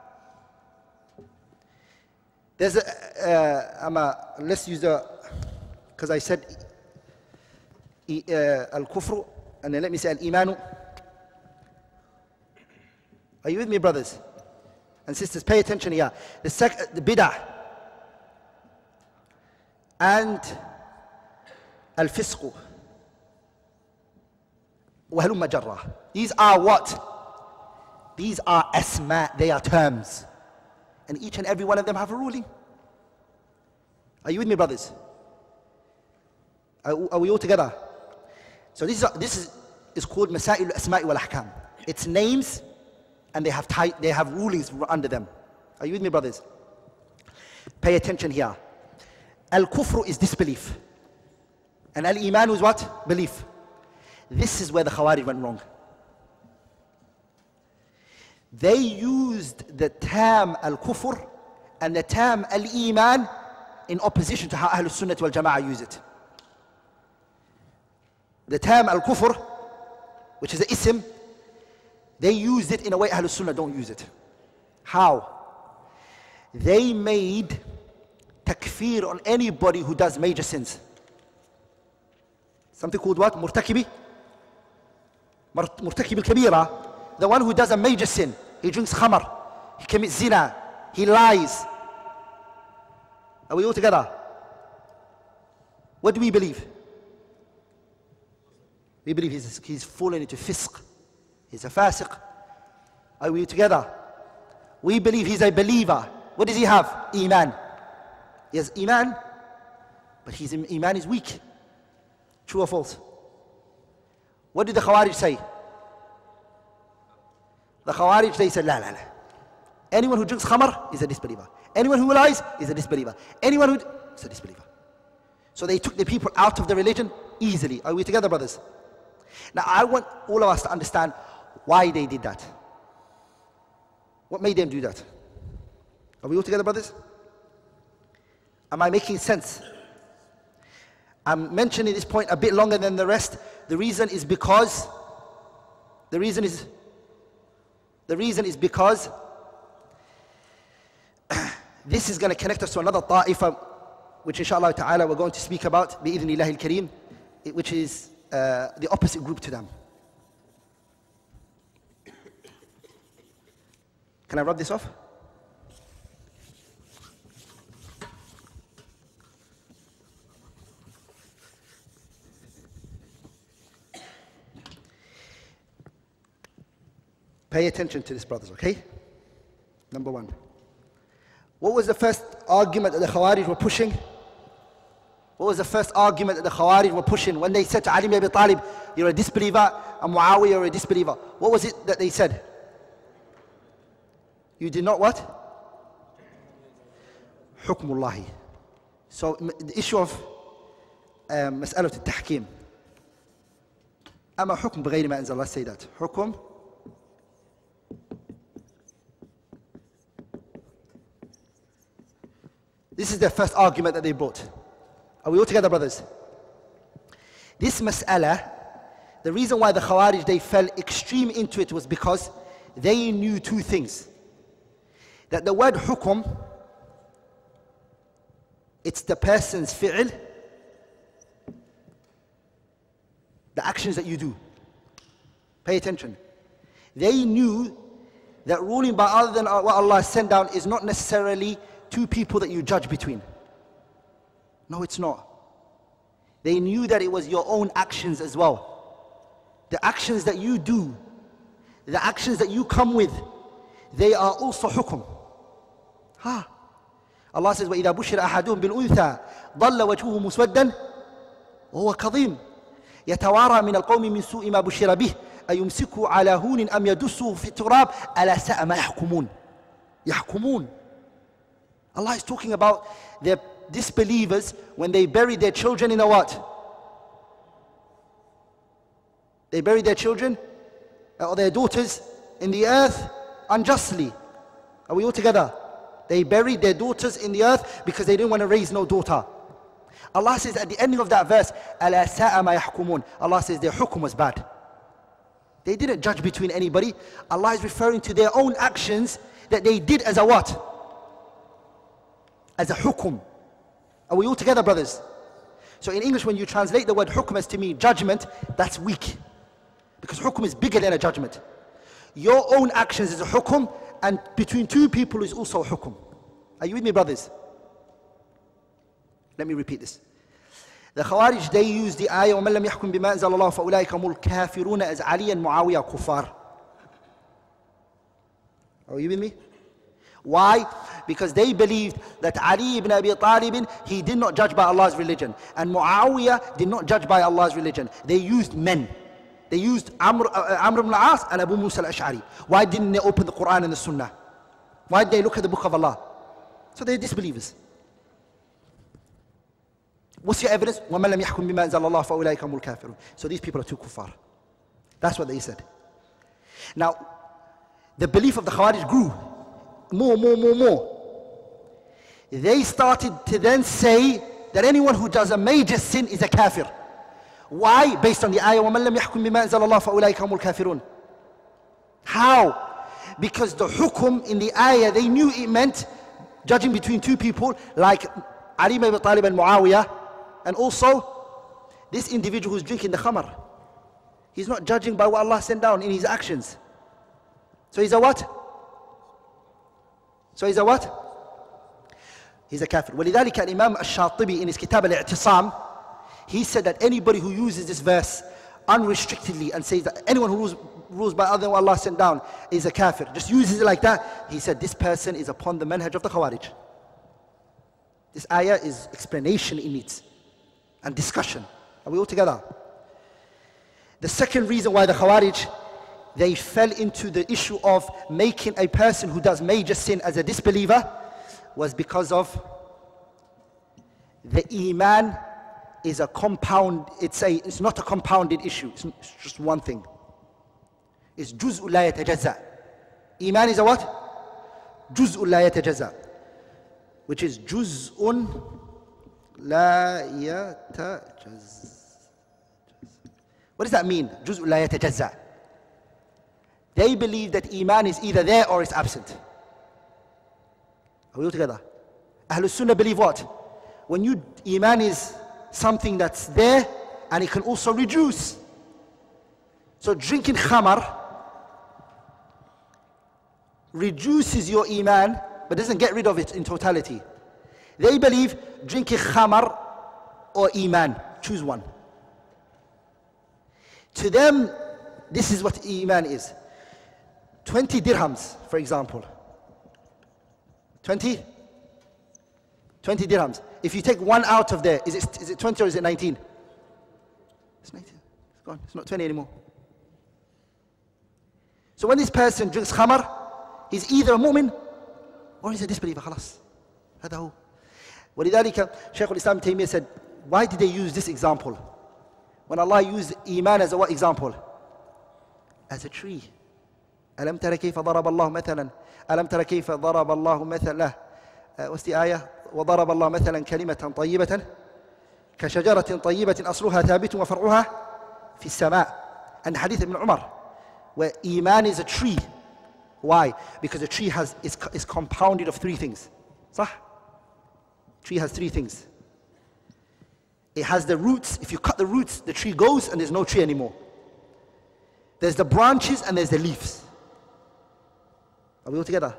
There's a, uh, I'm a, let's use the, because I said uh, al-kufr, and then let me say al-imanu. Are you with me, brothers and sisters? Pay attention here. The, sec the bid'ah and al-fisq. وَهَلُمَّ جَرَّةً. These are what? These are asma, they are terms. And each and every one of them have a ruling. Are you with me, brothers? Are, are we all together? So this is, this is, is called Masail al-Asma'i wal-Ahkam. It's names and they have, tight, they have rulings under them. Are you with me, brothers? Pay attention here. Al-Kufr is disbelief. And Al-Iman is what? Belief. This is where the Khawarij went wrong. They used the term al-kufr and the term al-iman in opposition to how Ahlul Sunnah wal Jama'ah use it. The term al-kufr, which is the ism, they used it in a way Ahlul Sunnah don't use it. How? They made takfir on anybody who does major sins. Something called what? Murtakibi? Murtakibi al-kabira. The one who does a major sin. He drinks khamar. He commits zina. He lies. Are we all together? What do we believe? We believe he's, he's fallen into fisq. He's a fasiq. Are we together? We believe he's a believer. What does he have? Iman. He has iman, but his iman is weak. True or false? What did the Khawarij say? The Khawarij, they said, la, la, la. Anyone who drinks khamar is a disbeliever. Anyone who lies is a disbeliever. Anyone who is a disbeliever. So they took the people out of the religion easily. Are we together, brothers? Now, I want all of us to understand why they did that. What made them do that? Are we all together, brothers? Am I making sense? I'm mentioning this point a bit longer than the rest. The reason is because, the reason is, the reason is because this is going to connect us to another ta'ifa, which inshallah ta'ala we're going to speak about, bi'idhnillahi al-kareem, which is uh, the opposite group to them. Can I rub this off? Pay attention to this, brothers, okay? Number one. What was the first argument that the Khawarij were pushing? What was the first argument that the Khawarij were pushing when they said to Ali ibn Abi Talib, you're a disbeliever, and Muawiyah, you're a disbeliever? What was it that they said? You did not what? Hukmullahi. So the issue of مسألة التحكيم. أما حكم بغير ما أنزل الله, say that. حكم This is the first argument that they brought. Are we all together, brothers? This mas'ala, the reason why the Khawarij, they fell extreme into it was because they knew two things. That the word hukum It's the person's fi'l, the actions that you do. Pay attention. They knew that ruling by other than what Allah sent down is not necessarily two people that you judge between. No, it's not. They knew that it was your own actions as well. The actions that you do, the actions that you come with, they are also hukum. Ha. Allah says, وَإِذَا بُشِّرَ أَحَدُهُمْ بِالْأُنْثَى ضَلَّ وَجْهُهُ مُسْوَدًّا وَهُوَ كَظِيمٌ يَتَوَارَى مِنَ الْقَوْمِ مِنْ سُوءِ مَا بُشِّرَ بِهِ أَيُمْسِكُهُ عَلَى هُونٍ أَمْ يَدُسُّهُ فِي التُّرَابِ أَلَا سَاءَ مَا يَحْكُمُونَ يَحْكُمُونَ. Allah is talking about the disbelievers when they bury their children in a what? They bury their children or their daughters in the earth unjustly. Are we all together? They buried their daughters in the earth because they didn't want to raise no daughter. Allah says at the ending of that verse, أَلَا سَاءَ مَا يَحْكُمُونَ. Allah says their hukum was bad. They didn't judge between anybody. Allah is referring to their own actions that they did as a what? As a hukum. Are we all together, brothers? So in English, when you translate the word hukum as to mean judgment, that's weak. Because hukum is bigger than a judgment. Your own actions is a hukum, and between two people is also a hukum. Are you with me, brothers? Let me repeat this. The Khawarij, they use the ayah وَمَنْ لَمْ يَحْكُمْ بِمَا أَنزَلَ اللَّهُ فَأُولَٰئِكَ هُمُ الْكَافِرُونَ as Ali and Muawiyah kuffar. Are you with me? Why? Because they believed that Ali ibn Abi Talib, he did not judge by Allah's religion, and Muawiyah did not judge by Allah's religion. They used men. They used Amr, uh, Amr ibn al-As and Abu Musa al-Ash'ari. Why didn't they open the Quran and the Sunnah? Why did they look at the book of Allah? So they're disbelievers. What's your evidence? وَمَنْ لَمْ يَحْكُمْ بِمَا أَنزَلَ اللَّهُ فَأُولَٰئِكَ هُمُ الْكَافِرُونَ. So these people are two kuffar. That's what they said. Now, the belief of the Khawarij grew. More, more, more, more. They started to then say that anyone who does a major sin is a kafir. Why? Based on the ayah, وَمَنْ لَمْ يَحْكُمْ بِمَا أَنزَلَ اللَّهُ فَأُولَٰئِكَ هُمُ الْكَافِرُونَ. How? Because the hukum in the ayah, they knew it meant judging between two people like Ali ibn Abi Talib and Muawiyah, and also this individual who's drinking the khamar. He's not judging by what Allah sent down in his actions. So he's a what? So he's a what? He's a kafir. وَلِذَلِكَ الإمام الشاطبي in his kitab al-i'tisam, he said that anybody who uses this verse unrestrictedly and says that anyone who rules, rules by other than what Allah sent down is a kafir, just uses it like that, he said this person is upon the manhaj of the Khawarij. This ayah is explanation in it and discussion. Are we all together? The second reason why the Khawarij, they fell into the issue of making a person who does major sin as a disbeliever was because of the iman is a compound, it's a it's not a compounded issue, it's, it's just one thing. It's juz'un la yatajazza. Iman is a what? Juz'un la yatajazza, which is juz'un la yatajazza. What does that mean? Juz'un la yatajazza. They believe that iman is either there or it's absent. Are we all together? Ahlul Sunnah believe what? When you, iman is something that's there and it can also reduce. So drinking khamar reduces your iman but doesn't get rid of it in totality. They believe drinking khamar or iman, choose one. To them, this is what iman is. twenty dirhams, for example. twenty? twenty dirhams. If you take one out of there, is it, is it twenty or is it nineteen? It's nineteen. It's gone. It's not twenty anymore. So when this person drinks khamar, he's either a mu'min or he's a disbeliever. خلاص. هذا هو. ولذلك Shaykh al-Islam Taymiyyah said, why did they use this example? When Allah used iman as a what example? As a tree. ألم تر كيف ضرب الله مثلا ألم تر كيف ضرب الله مثلا what's the ayah وضرب الله مثلا كلمة طيبة كشجرة طيبة أصلها ثابت وفرعها في السماء. And the hadith of Ibn Umar where iman is a tree. Why? Because a tree has is, is compounded of three things. صح? Tree has three things. It has the roots. If you cut the roots, the tree goes and there's no tree anymore. There's the branches and there's the leaves. Are we all together?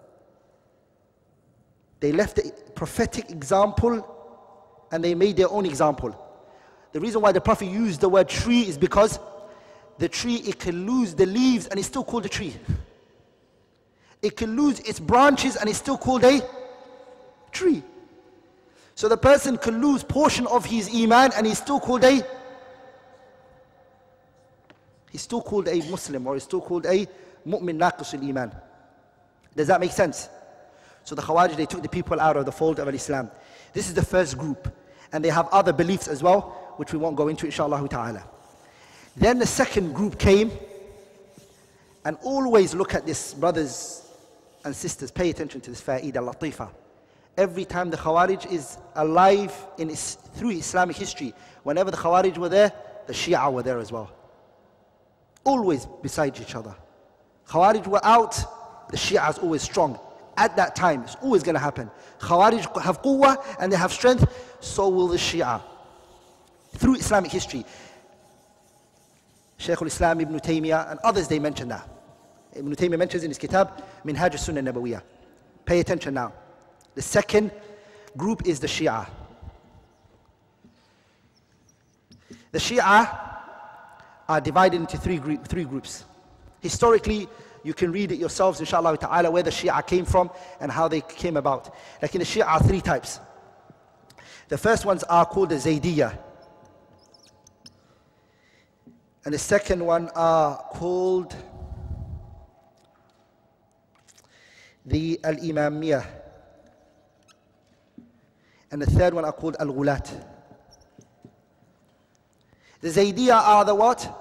They left the prophetic example and they made their own example. The reason why the Prophet used the word tree is because the tree, it can lose the leaves and it's still called a tree. It can lose its branches and it's still called a tree. So the person can lose portion of his iman and he's still called a he's still called a Muslim, or he's still called a mu'min naqis al-iman. Does that make sense? So the Khawarij, they took the people out of the fold of Islam. This is the first group, and they have other beliefs as well, which we won't go into, inshallah ta'ala. Then the second group came, and always look at this, brothers and sisters, pay attention to this fa'idah latifa. Every time the Khawarij is alive in is, through Islamic history, whenever the Khawarij were there, the Shia were there as well. Always beside each other. Khawarij were out, the Shia is always strong. At that time, it's always going to happen. Khawarij have quwwah and they have strength, so will the Shia. Through Islamic history. Shaykh al-Islam Ibn Taymiyyah and others, they mention that. Ibn Taymiyyah mentions in his kitab, Minhaj al-Sunnah Nabawiyah. Pay attention now. The second group is the Shia. The Shia are divided into three, three groups. Historically, you can read it yourselves, inshallah ta'ala, where the Shia came from and how they came about. Like in the Shia are three types. The first ones are called the Zaydiyah. And the second one are called the Al-Imamiyah. And the third one are called Al-Ghulat. The Zaydiyah are the what?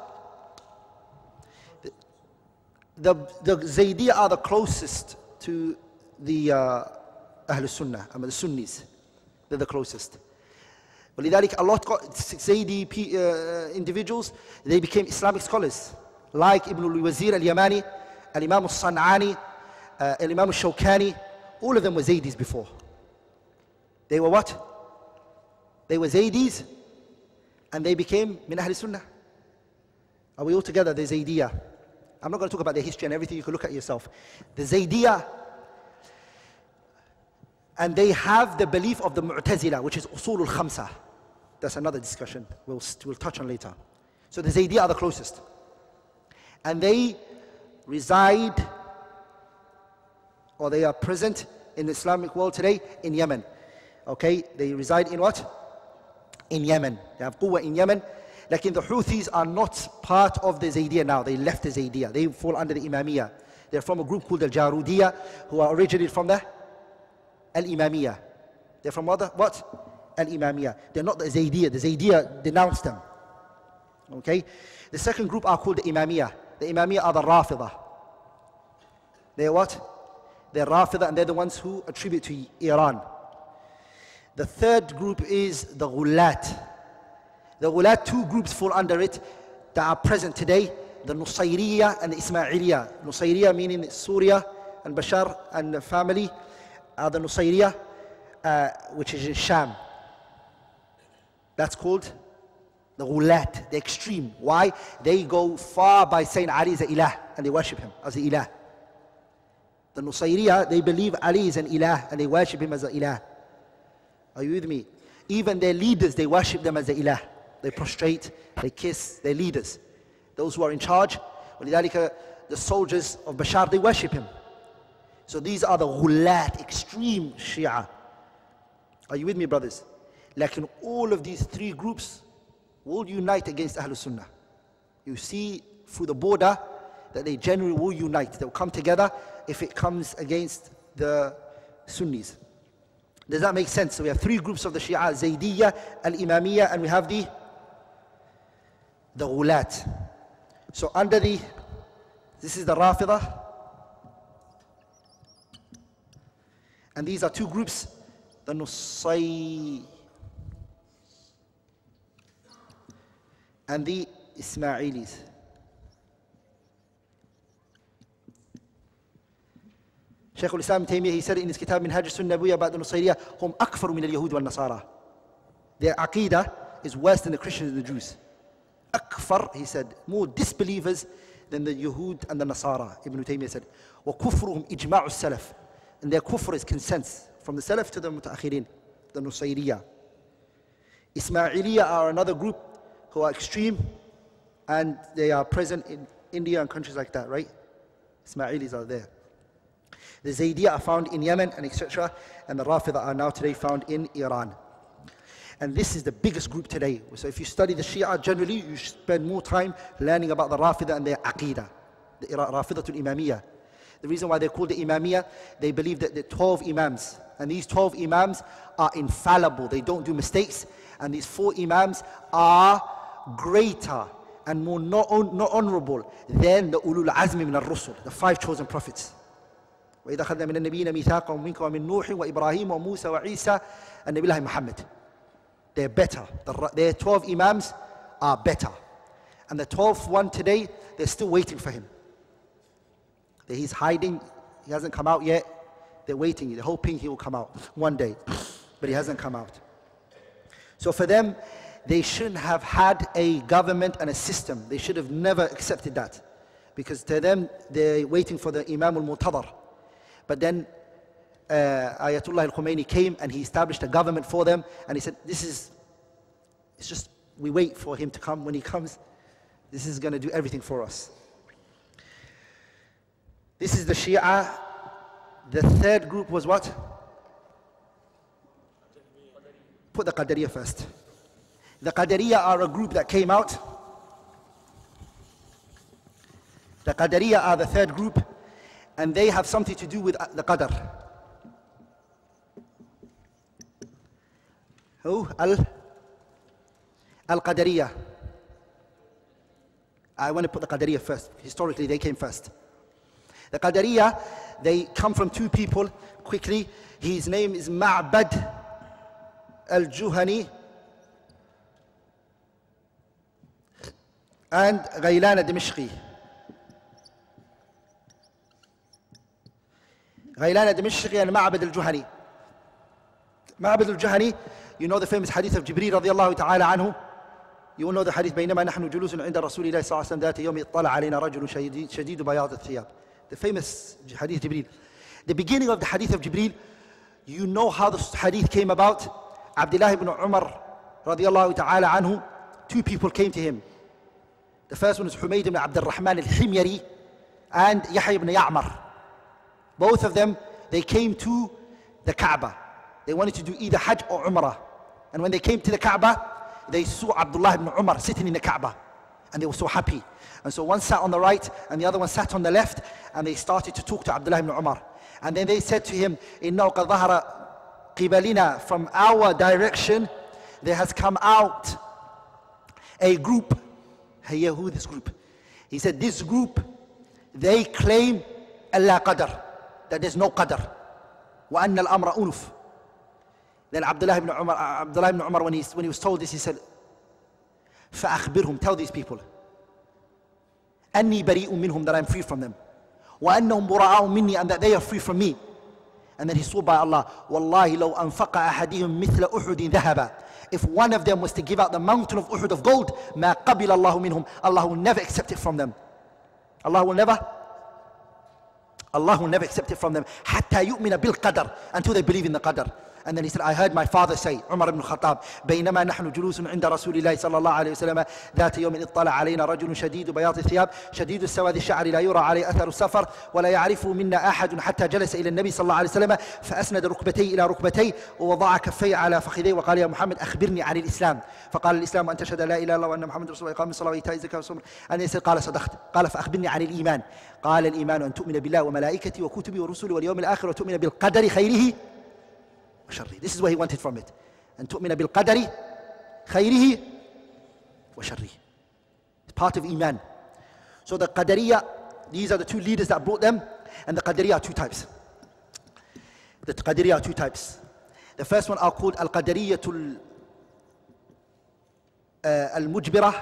The, the Zaydiyah are the closest to the uh, Ahl Sunnah, I mean the Sunnis. They're the closest. ولذلك a lot of Zaydi uh, individuals, they became Islamic scholars. Like Ibn al-Wazir al-Yamani, al-Imam al-San'ani, uh, al-Imam al-Shawkani. All of them were Zaydis before. They were what? They were Zaydis and they became Min Ahl Sunnah. Are we all together? The Zaydiyah. I'm not going to talk about their history and everything, you can look at yourself. The Zaydiyah, and they have the belief of the Mu'tazila, which is Usul al-Khamsa. That's another discussion we'll, we'll touch on later. So the Zaydiyah are the closest. And they reside, or they are present in the Islamic world today in Yemen. Okay, they reside in what? In Yemen. They have quwwah in Yemen. Like in the Houthis are not part of the Zaydiyah now. They left the Zaydiyah. They fall under the Imamiyah. They're from a group called the Jarudiyah, who are originated from the Al-Imamiyah. They're from what? What? Al-Imamiyah. They're not the Zaydiyah. The Zaydiyah denounced them. Okay? The second group are called the Imamiyah. The Imamiyah are the Rafidah. They're what? They're Rafidah, and they're the ones who attribute to Iran. The third group is the Ghulat. The Ghulat, two groups fall under it that are present today, the Nusayriyah and the Ismailiyah. Nusayriyah meaning Syria and Bashar and the family are the Nusayriyah, uh, which is in Sham. That's called the Ghulat, the extreme. Why? They go far by saying Ali is an ilah and they worship him as an ilah. The Nusayriyah, they believe Ali is an ilah and they worship him as an ilah. Are you with me? Even their leaders, they worship them as an ilah. They prostrate, they kiss their leaders. Those who are in charge, the soldiers of Bashar, they worship him. So these are the Ghulat, extreme Shia. Are you with me, brothers? Like in all of these three groups will unite against Ahlul Sunnah. You see through the border that they generally will unite. They'll come together if it comes against the Sunnis. Does that make sense? So we have three groups of the Shia, Zaydiyah, Al-Imamiyah, and we have the the Ghulat. So under the, this is the Rafidah. And these are two groups, the Nusay and the Ismailis. Shaykh Shaykh al-Islam Ibn Taymiyyah, he said it in his kitab Minhaj al-Sunnah Nabawiyya about the Nusayriyah, hum akfaru min al-Yahud wal-Nasara. Their aqidah is worse than the Christians and the Jews. Akfar, he said, more disbelievers than the Yahud and the Nasara, Ibn Taymiyyah said. وَكُفْرُهُمْ إِجْمَعُ السَّلَفِ. And their kufr is consensus, from the Salaf to the Mutaakhirin, the Nusayriyah. Ismailiyah are another group who are extreme, and they are present in India and countries like that, right? Ismailis are there. The Zaydiyah are found in Yemen and et cetera. And the Rafida are now today found in Iran. And this is the biggest group today. So if you study the Shia generally, you should spend more time learning about the Rafida and their Aqidah, the Rafidatul Imamiyah. The reason why they're called the Imamiyah, they believe that the twelve Imams, and these twelve Imams are infallible. They don't do mistakes. And these four Imams are greater and more not, not honorable than the Ulul Azmi min al-Rusul, the five chosen prophets. وَإِذَا أَخَذْنَا مِنَ النَّبِيِّينَ مِيثَاقًا مِنْكَ وَمِنْ نُوحٍ وَإِبْرَاهِيمَ وَمُوسَى وَعِيسَى and Nabi Muhammad. They're better. The, their twelve Imams are better. And the twelfth one today, they're still waiting for him. He's hiding, he hasn't come out yet. They're waiting, they're hoping he will come out one day, but he hasn't come out. So for them, they shouldn't have had a government and a system. They should have never accepted that. Because to them, they're waiting for the Imam al-Mu'tadhar. But then uh, Ayatollah al-Khomeini came and he established a government for them. And he said, this is, it's just, we wait for him to come. When he comes, this is going to do everything for us. This is the Shia. The third group was what? Put the Qadariyah first. The Qadariyah are a group that came out. The Qadariyah are the third group, and they have something to do with the Qadr. Who? Al Al-Qadariyah. I want to put the Qadariyah first. Historically, they came first. The Qadariyah, they come from two people, quickly. His name is Ma'bad al-Juhani and Ghaylan al-Dimashqi. Ghaylan al-Dimashqi and Ma'bad al-Juhani. Ma'bad al-Juhani, you know the famous hadith of Jibreel radiallahu ta'ala anhu. You all know the hadith, بينما نحن جلوس عند رسول الله صلى الله عليه وسلم ذات يوم اطلع علينا رجل شديد بياض الثياب. The famous hadith Jibreel. The beginning of the hadith of Jibreel, you know how the hadith came about. Abdullah ibn Umar radiallahu ta'ala anhu, two people came to him. The first one is Humayd ibn Abd al-Rahman al-Himyari and Yahya ibn Ya'mar. Both of them, they came to the Kaaba. They wanted to do either Hajj or Umrah. And when they came to the Kaaba, they saw Abdullah ibn Umar sitting in the Kaaba. And they were so happy. And so one sat on the right and the other one sat on the left. And they started to talk to Abdullah ibn Umar. And then they said to him, إِنَّهُ قَدْ ظَهَرَ قِبَلِنَا, from our direction, there has come out a group. Hey, who this group? He said, this group, they claim Allah Qadr, that there's no Qadr. وَأَنَّ الْأَمْرَ أُنُفٌ. Then Abdullah ibn Umar, Abdullah ibn Umar when, he, when he was told this, he said, فَأَخْبِرْهُمْ, tell these people, أَنِّي بَرِيءٌ مِّنْهُمْ, that I'm free from them. وَأَنَّهُمْ بُرَآءٌ مِّنِّي, and that they are free from me. And then he swore by Allah, وَاللَّهِ لَوْ أَنفَقَ أَحَدِهِمْ مِثْلَ أُحُدٍ ذَهَبًا. If one of them was to give out the mountain of Uhud of gold, مَا قَبِلَ اللَّهُ مِنْهُمْ, Allah will never accept it from them. Allah will never, Allah will never accept it from them. حَتَّى يُؤْمِنَ بِالْقَدَرِ, until they believe in the Qadr. And then he said, I heard my father say, Umar ibn Khattab, بينما نحن جلوس عند رسول الله صلى الله عليه وسلم ذات يوم اطلع علينا رجل شديد بياض الثياب شديد السواد الشعر لا يرى عليه أثر السفر ولا يعرفه منا أحد حتى جلس إلى النبي صلى الله عليه وسلم فأسند ركبتيه إلى ركبتيه ووضع كفيه على فخذيه وقال يا محمد أخبرني عن الإسلام. فقال الإسلام أن تشهد لا إله إلا الله وأن محمد رسول الله إقام الصلاة وإيتاء الزكاة والصوم. And he said, قال صدقت. قال فأخبرني عن الإيمان. قال الإيمان أن تؤمن بالله وملائكته وكتبه ورسله واليوم الآخر وتؤمن بالقدر خيره. This is what he wanted from it. And تؤمن بالقدر خيره وشره. It's part of Iman. So the Qadariyah, these are the two leaders that brought them. And the Qadariyah are two types. The Qadariyah are two types. The first one are called Al-Qadariyatul uh, Al-Mujbirah.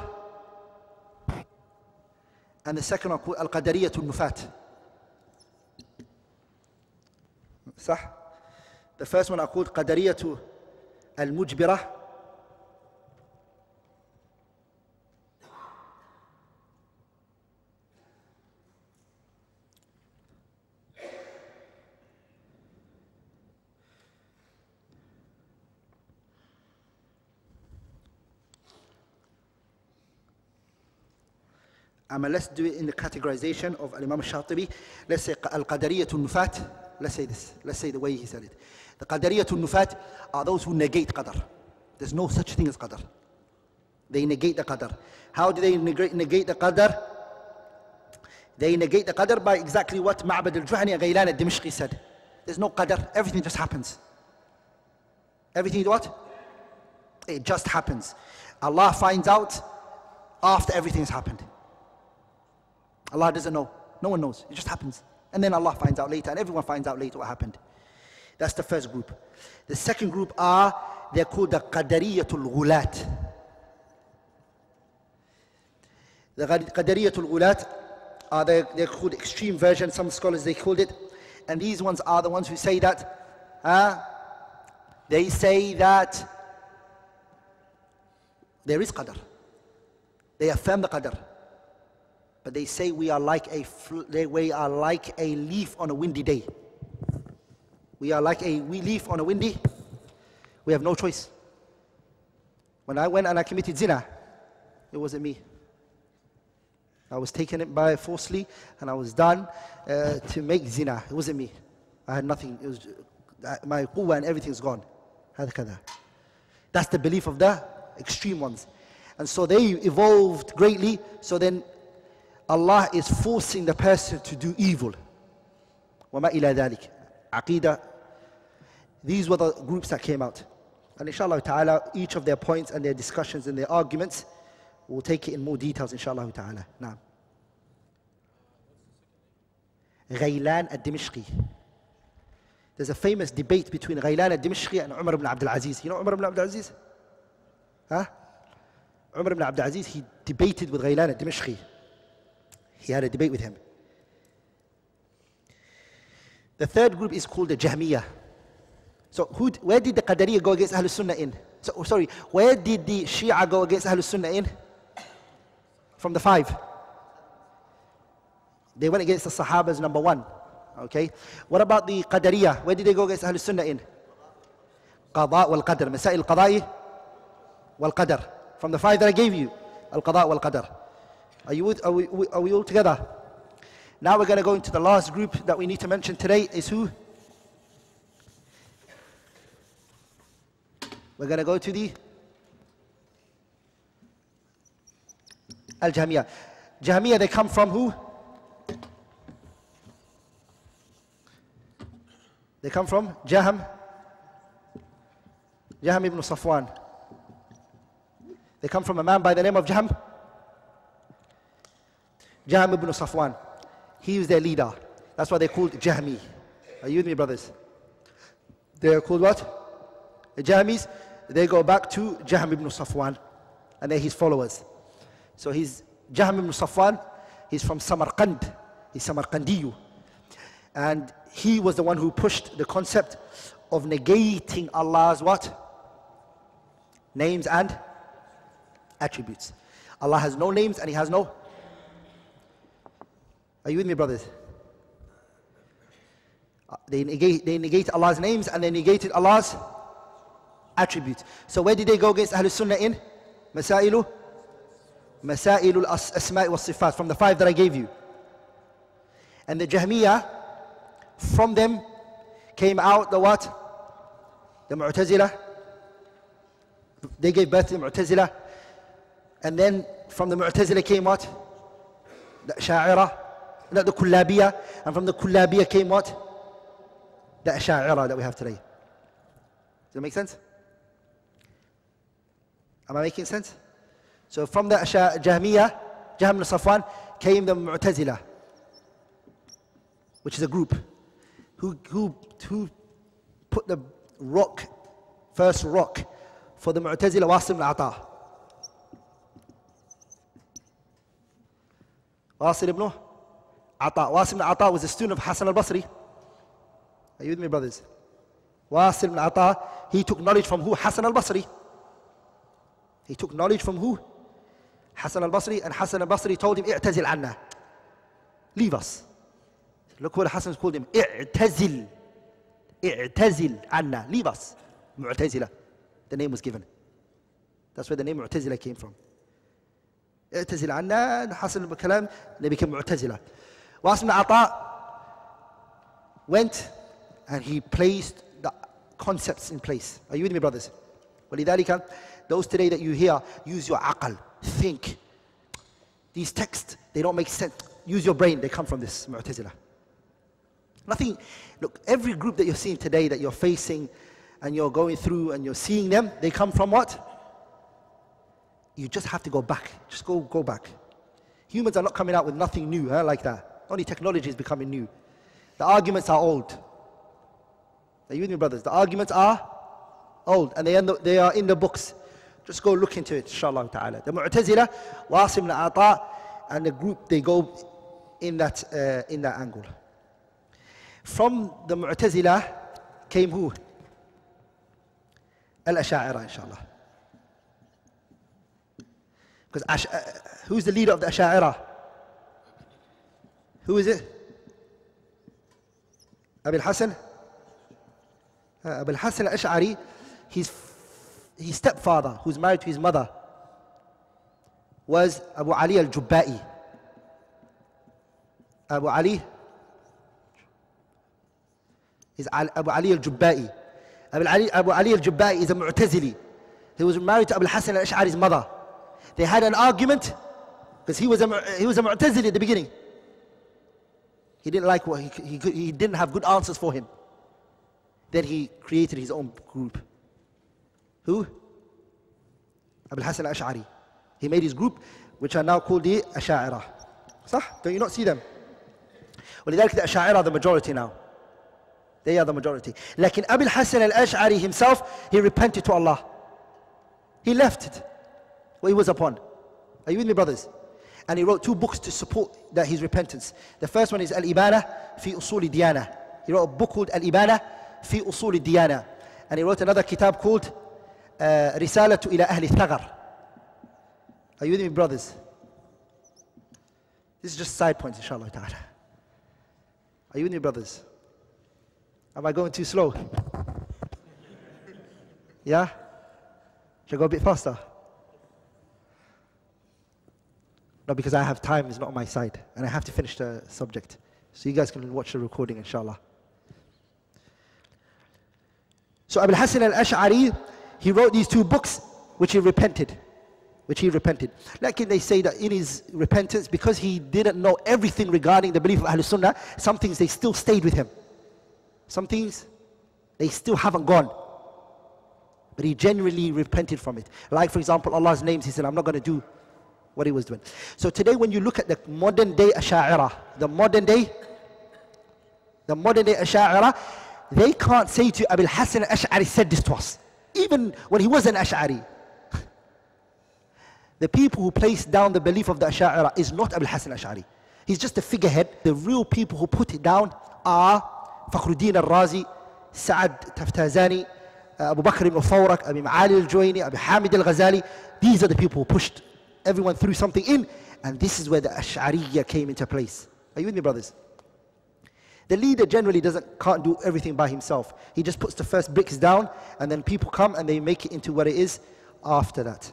And the second are called Al-Qadariyatul Nufat. صح. The first one are called قدرية المجبرة. Um, let's do it in the categorization of Imam al-Shatibi. Let's say al-Qadariyat al-Nufat. Let's say this. Let's say the way he said it. The Qadariyat al-Nufat are those who negate Qadar. There's no such thing as Qadar. They negate the Qadar. How do they negate, negate the Qadar? They negate the Qadar by exactly what Ma'bad al-Juhani Ghaylan al-Dimashqi said. There's no Qadar. Everything just happens. Everything what? It just happens. Allah finds out after everything has happened. Allah doesn't know. No one knows. It just happens. And then Allah finds out later, and everyone finds out later what happened. That's the first group. The second group are, they're called the Qadariyatul Ghulat. The Qadariyatul Ghulat are, they're, they're called extreme version. Some scholars, they called it. And these ones are the ones who say that, uh, they say that there is Qadar. They affirm the Qadar. But they say we are like a we are like a leaf on a windy day. We are like a we leaf on a windy. We have no choice. When I went and I committed zina, it wasn't me. I was taken it by forcefully, and I was done uh, to make zina. It wasn't me. I had nothing. It was uh, my quwwah and everything's gone. That's the belief of the extreme ones, and so they evolved greatly. So then Allah is forcing the person to do evil. وَمَا إِلَى ذَلِكَ Aqidah. These were the groups that came out. And inshallah ta'ala, each of their points and their discussions and their arguments, we'll take it in more details inshallah ta'ala. Now, Ghaylan al-Dimashqi. There's a famous debate between Ghaylan al-Dimashqi and Umar ibn Abdul Aziz. You know Umar ibn Abdul Aziz? Huh? Umar ibn Abdul Aziz, he debated with Ghaylan al-Dimashqi. He had a debate with him. The third group is called the Jahmiyyah. So who, where did the Qadariyah go against Ahlul Sunnah in? So, oh, sorry, where did the Shia go against Ahlul Sunnah in? From the five. They went against the Sahabas, number one. Okay. What about the Qadariyah? Where did they go against Ahlul Sunnah in? Qada wal Qadr. Masail al-Qada'i wal Qadr. From the five that I gave you. Al-Qada wal Qadr. Are you with, are we, are we all together? Now we're going to go into the last group that we need to mention today is who? We're going to go to the Al-Jahmiyyah. Jahmiyyah, they come from who? They come from Jahm. Jahm ibn Safwan. They come from a man by the name of Jahm. Jahm ibn Safwan. He was their leader. That's why they're called Jahmi. Are you with me, brothers? They're called what? The Jahmis. They go back to Jahm ibn Safwan, and they're his followers. So he's Jahm ibn Safwan. He's from Samarkand. He's Samarkandiyu. And he was the one who pushed the concept of negating Allah's what? Names and attributes. Allah has no names and He has no. Are you with me, brothers? Uh, they, negate, they negate Allah's names and they negated Allah's attributes. So where did they go against Ahlul Sunnah in? Masailu? Masailu al-Asma'i wal-Sifat, from the five that I gave you. And the Jahmiyyah, from them came out the what? The Mu'tazila. They gave birth to the Mu'tazila. And then from the Mu'tazila came what? The Asha'ira. Not the Kullabiyah. And from the Kullabiyah came what? The Asha'ira that we have today. Does that make sense? Am I making sense? So from the Jahmiyyah, Jahm ibn Safwan, came the Mu'tazila, which is a group who, who, who put the rock, first rock for the Mu'tazila, Wasim ibn Ata. Wasim ibn Ata. Wasim ibn Ata was a student of Hassan al-Basri. Are you with me, brothers? Wasil ibn Ata, he took knowledge from who? Hasan al-Basri. He took knowledge from who? Hasan al-Basri, and Hasan al-Basri told him, i'tazil anna. Leave us. Look what Hasan called him. I'tazil. I'tazil anna. Leave us. Mu'tazila. The name was given. That's where the name Mu'tazila came from. I'tazil anna, Hasan al-Kalam, they became Mu'tazila. Wasil ibn Ata went and he placed the concepts in place. Are you with me, brothers? وَلِذَلِكَ, those today that you hear, use your aql, think. These texts, they don't make sense. Use your brain, they come from this Mu'tazila. Nothing, look, every group that you're seeing today that you're facing and you're going through and you're seeing them, they come from what? You just have to go back. Just go, go back. Humans are not coming out with nothing new, huh, like that. Only technology is becoming new. The arguments are old. Are you with me, brothers? The arguments are old, and they, end up, they are in the books. Just go look into it, inshallah ta'ala. The Mu'tazila, Wasil ibn Ata, and the group, they go in that, uh, in that angle. From the Mu'tazila came who? Al-Asha'ira, inshallah. Because Ash uh, who's the leader of the Asha'ira? Who is it? Abil Hassan? Uh, Abil Hassan al-Ash'ari, his, his stepfather, who's married to his mother, was Abu Ali al-Jubba'i. Abu Ali is Abu Ali al-Jubba'i. Abu Ali, Abu Ali al-Jubba'i is a Mu'tazili. He was married to Abu Hassan al-Ash'ari's mother. They had an argument because he was a he was a Mu'tazili at the beginning. He didn't like what he, he he didn't have good answers for him. Then he created his own group. Who? Abu Hassan al-Ash'ari. He made his group, which are now called the Asha'ira. Sah? Don't you not see them? ولذلك the Asha'ira are the majority now. They are the majority. Like in Abu Hassan al-Ash'ari himself, he repented to Allah. He left it, what he was upon. Are you with me, brothers? And he wrote two books to support that his repentance. The first one is Al-Ibana fi Usul Diyana. He wrote a book called Al-Ibana fi Usul Diyana. And he wrote another kitab called uh, Risalatu ila Ahli Thagar. Are you with me, brothers? This is just side points, inshallah ta'ala. Are you with me, brothers? Am I going too slow? Yeah? Should I go a bit faster? No, because I have time, it's not on my side. And I have to finish the subject. So you guys can watch the recording, inshallah. So Abu Hassan al-Ash'ari, he wrote these two books, which he repented. Which he repented. Like they say that in his repentance, because he didn't know everything regarding the belief of Ahlul Sunnah, some things they still stayed with him. Some things, they still haven't gone. But he genuinely repented from it. Like for example, Allah's names, he said, I'm not going to do what he was doing. So today when you look at the modern day Asha'ira, the modern day, the modern day Asha'ira, they can't say to you, Abil Hassan al-Ash'ari said this to us. Even when he was an Ash'ari. The people who place down the belief of the Asha'ira is not Abil Hassan al-Ash'ari. He's just a figurehead. The real people who put it down are Fakhruddin al-Razi, Sa'ad Taftazani, uh, Abu Bakr ibn Fawrak, Abi Ma'ali al-Juwayni, Abi Hamid al-Ghazali. These are the people who pushed everyone through something in, and this is where the Ash'ariyya came into place. Are you with me, brothers? The leader generally doesn't, can't do everything by himself. He just puts the first bricks down, and then people come and they make it into what it is after that.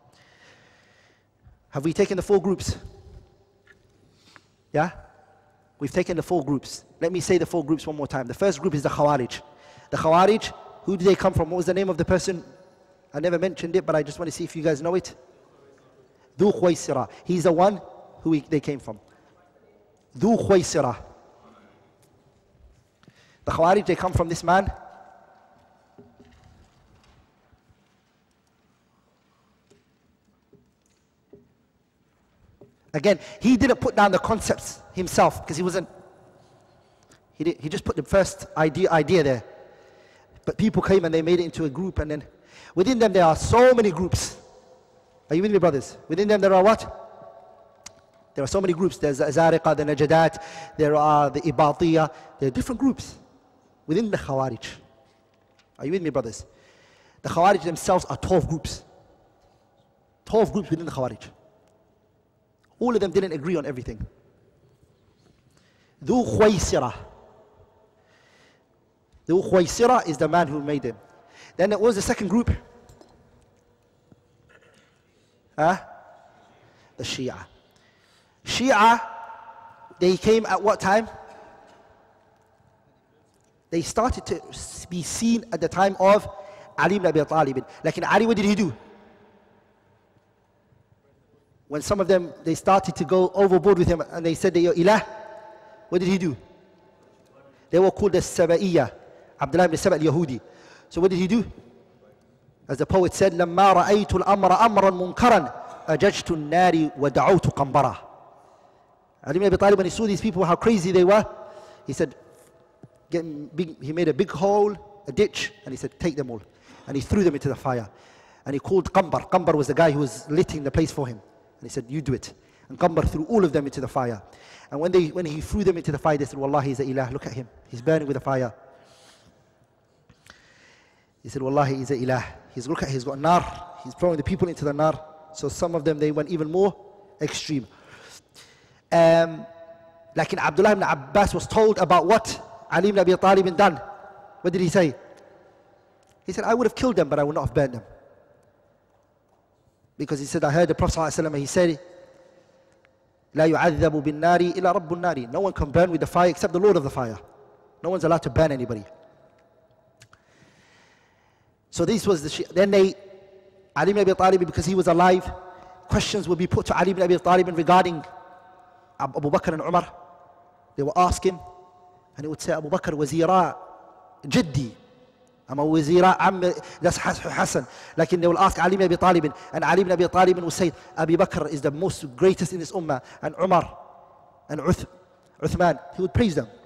Have we taken the four groups? Yeah? We've taken the four groups. Let me say the four groups one more time. The first group is the Khawarij. The Khawarij, who do they come from? What was the name of the person? I never mentioned it, but I just want to see if you guys know it. Dhu Khwaysira. He's the one who we, they came from. Dhu Khwaysira. The Khawarij, they come from this man. Again, he didn't put down the concepts himself because he wasn't, he, did, he just put the first idea, idea there. But people came and they made it into a group, and then within them there are so many groups. Are you with me, brothers? Within them there are what? There are so many groups. There's the Azariqa, the Najadat, there are the Ibatiyah, there are different groups. within the Khawarij. Are you with me, brothers? The Khawarij themselves are twelve groups. twelve groups within the Khawarij. All of them didn't agree on everything. Dhu Khwaysira. Dhu Khwaysira is the man who made them. Then there was the second group. Huh? The Shia. Shia, they came at what time? They started to be seen at the time of Ali ibn Abi Talib. Like in Ali, what did he do? When some of them, they started to go overboard with him and they said, "You're Ilah," what did he do? They were called the Saba'iyya, Abdullah ibn Saba al-Yahudi. So what did he do? As the poet said, لَمَّا رَأَيْتُ الْأَمْرَ أَمْرًا مُنْكَرًا أَجَجْتُ النَّارِ وَدَعَوْتُ قَنْبَرًا. Ali ibn Abi Talib, when he saw these people, how crazy they were, he said, get big, he made a big hole, a ditch, and he said, take them all. And he threw them into the fire. And he called Qambar. Qambar was the guy who was lighting the place for him. And he said, you do it. And Qambar threw all of them into the fire. And when, they, when he threw them into the fire, they said, Wallahi, he's a ilah, look at him. He's burning with the fire. He said, Wallahi, he's a ilah. He's, look at, he's got nar. He's throwing the people into the nar. So some of them, they went even more extreme. Um, like in Abdullah ibn Abbas was told about what Ali ibn Abi Talib done. What did he say? He said, I would have killed them, but I would not have burned them. Because he said, I heard the Prophet ﷺ, he said, لا يعذب بالنار إلا رب النار. No one can burn with the fire except the Lord of the fire. No one's allowed to burn anybody. So this was the sh- then they, Ali ibn Abi Talib, because he was alive, questions would be put to Ali ibn Abi Talib regarding Abu Bakr and Umar. They would ask him, and he would say, Abu Bakr wazira jiddi. I'm a wazira, am, that's Hassan. Like they will ask Ali ibn Abi Talib, and Ali ibn Abi Talib will say, Abu Bakr is the most greatest in this ummah, and Umar, and Uth, Uthman. He would praise them.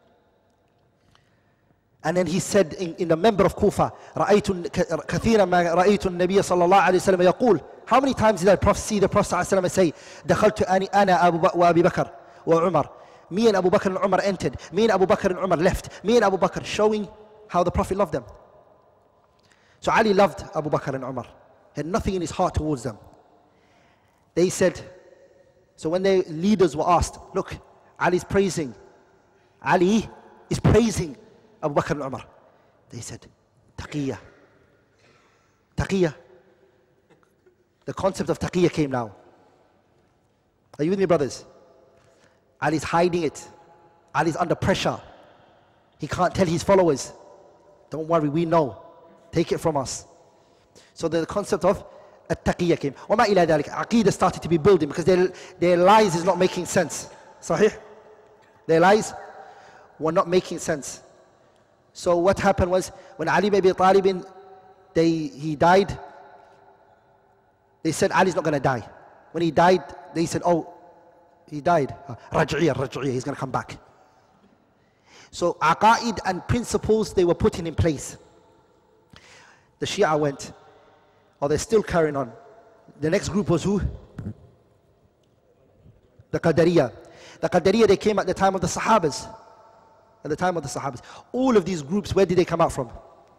And then he said in, in the member of Kufa, رأيت كثيرا ما رأيت النبي صلى الله عليه وسلم يقول. How many times did I see the Prophet صلى الله عليه وسلم say, دخلت أنا أنا وأبي بكر وعمر. Me and Abu Bakr and Umar entered. Me and Abu Bakr and Umar left. Me and Abu Bakr, showing how the Prophet loved them. So Ali loved Abu Bakr and Umar. He had nothing in his heart towards them. They said, so when their leaders were asked, look, Ali's praising. Ali is praising Abu Bakr and Umar. They said, taqiyya. Taqiyya. The concept of taqiyya came now. Are you with me, brothers? Ali's hiding it. Ali's under pressure. He can't tell his followers. Don't worry, we know. Take it from us. So the concept of at-taqiyya came. وَمَا إِلَى ذَلِكَ. Aqeedah started to be building because their, their lies is not making sense. Sahih? Their lies were not making sense. So what happened was, when Ali ibn Abi Talib, they, he died, they said Ali's not going to die. When he died, they said, oh, he died. Raj'iyya, Raj'iyya, he's going to come back. So aqaid and principles, they were putting in place. The Shia went, or they're still carrying on. The next group was who? The Qadariyya. The Qadariyya, they came at the time of the Sahabas. At the time of the Sahabas. All of these groups, where did they come out from?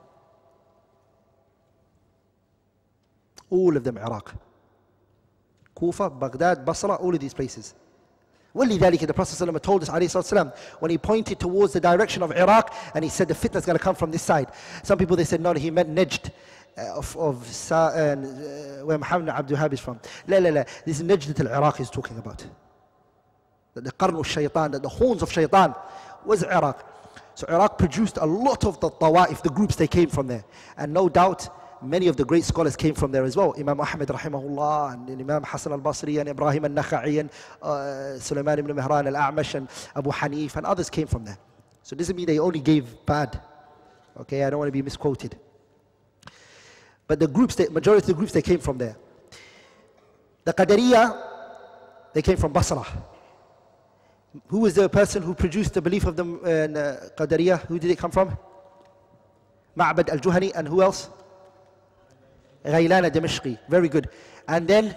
All of them Iraq. Kufa, Baghdad, Basra, all of these places. وَلِذَلِكَ the Prophet ﷺ told us ﷺ, when he pointed towards the direction of Iraq and he said the fitna is going to come from this side. Some people they said no, he meant Najd uh, of, of Sa, uh, where Muhammad Abdul Wahhab is from. La la la, this is Najd that Iraq he's talking about. That the qarn of shaitan, that the horns of shaitan was Iraq. So Iraq produced a lot of the tawa'if, the groups they came from there. And no doubt many of the great scholars came from there as well. Imam Ahmed rahimahullah, and Imam Hassan al-Basri, and Ibrahim al-Nakha'i, and uh, Sulaiman ibn Mihran al-A'mash, and Abu Hanif, and others came from there. So it doesn't mean they only gave bad. Okay, I don't want to be misquoted. But the groups, the majority of the groups, they came from there. The Qadariyya, they came from Basra. Who was the person who produced the belief of the uh, Qadariyya? Who did it come from? Ma'bad al-Juhani, and who else? Ghaylan Damashqi. Very good. And then,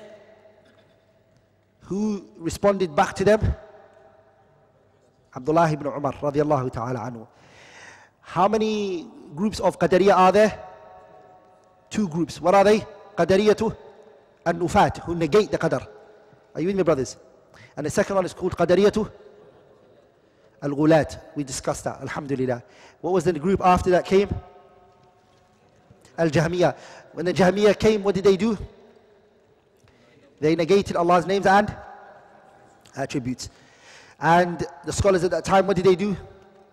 who responded back to them? Abdullah ibn Umar, radiallahu ta'ala anhu. How many groups of Qadariyah are there? Two groups. What are they? Qadariyatu and Nufat, who negate the Qadar. Are you with me, brothers? And the second one is called Qadariyatu Al-Ghulat. We discussed that, alhamdulillah. What was the group after that came? Al-Jahmiyyah. When the Jahmiyyah came, what did they do? They negated Allah's names and attributes. And the scholars at that time, what did they do?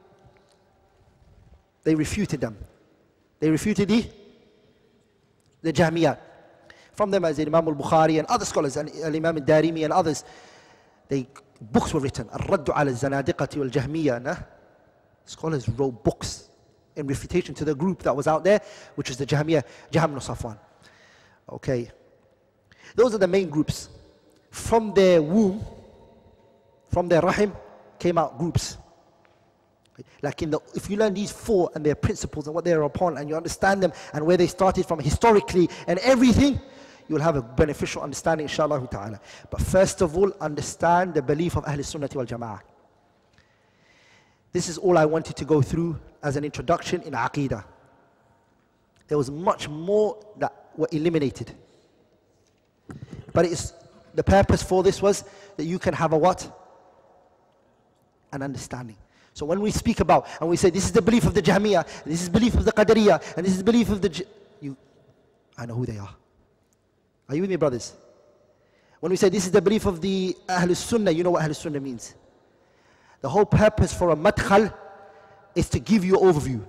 They refuted them. They refuted the, the Jahmiyyah. From them as Imam al-Bukhari and other scholars, and Imam al-Darimi and others, they, books were written. Al-Raddu ala al-Zanadiqati wal-Jahmiyyah. Scholars wrote books in refutation to the group that was out there, which is the Jahmiyyah, Jahm ibn Safwan. Okay. Those are the main groups. From their womb, from their rahim, came out groups. Like in the, if you learn these four and their principles and what they are upon, and you understand them and where they started from historically and everything, you'll have a beneficial understanding, inshallah ta'ala. But first of all, understand the belief of Ahl Sunnah wal Jama'ah. This is all I wanted to go through as an introduction in Aqeedah. There was much more that were eliminated. But it is, the purpose for this was that you can have a what? An understanding. So when we speak about, and we say this is the belief of the Jahmiyyah, this is the belief of the Qadariyah, and this is the belief of the, J you, I know who they are. Are you with me, brothers? When we say this is the belief of the Ahl Sunnah, you know what Ahl Sunnah means. The whole purpose for a madkhal is to give you an overview.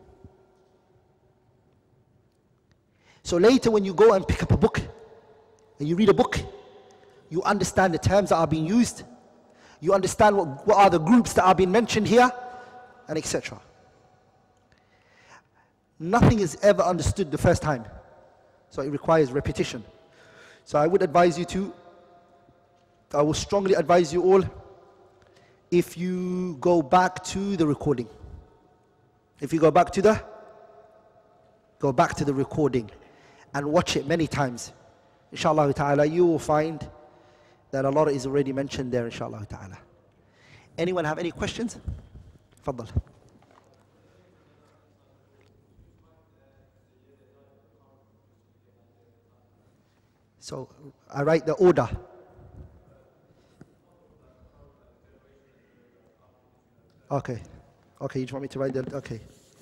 So later when you go and pick up a book, and you read a book, you understand the terms that are being used, you understand what, what are the groups that are being mentioned here, and et cetera. Nothing is ever understood the first time, so it requires repetition. So I would advise you to, I will strongly advise you all, if you go back to the recording. If you go back to the, go back to the recording and watch it many times. Inshallah ta'ala, you will find that a lot is already mentioned there, inshallah ta'ala. Anyone have any questions? Faddal. So I write the order. Okay. Okay, you just want me to write the, okay.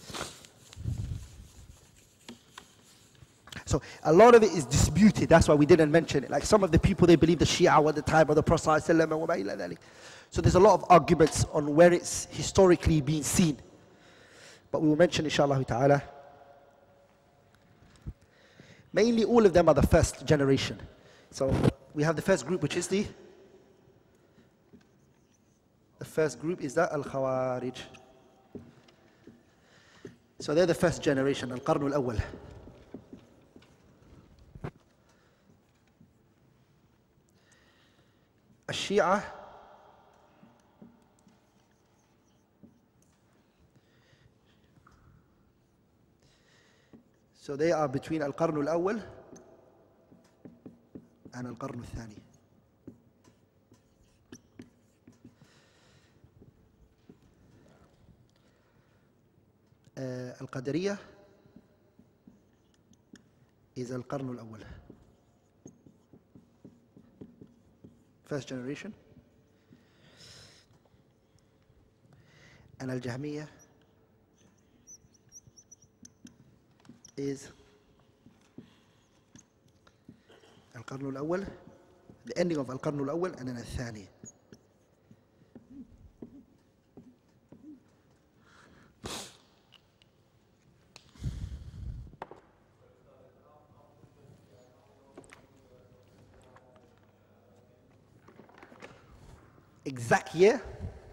So a lot of it is disputed, that's why we didn't mention it. Like some of the people, they believe the Shia were the time of the Prophet ﷺ. So there's a lot of arguments on where it's historically been seen. But we will mention inshallah ta'ala. Mainly all of them are the first generation. So we have the first group, which is the, the first group is the Al-Khawarij. So they're the first generation, Al-Qarn al-Awwal. Shia, so they are between Al-Qarn al-Awwal and Al-Qarn al-Thani. Uh, Al-Qadariyah is Al-Qarn al-Awwal. First generation. And Al-Jahmiyyah is Al-Qarn al-Awwal, the ending of Al-Qarn al-Awwal, and then Al-Thani. Exact year,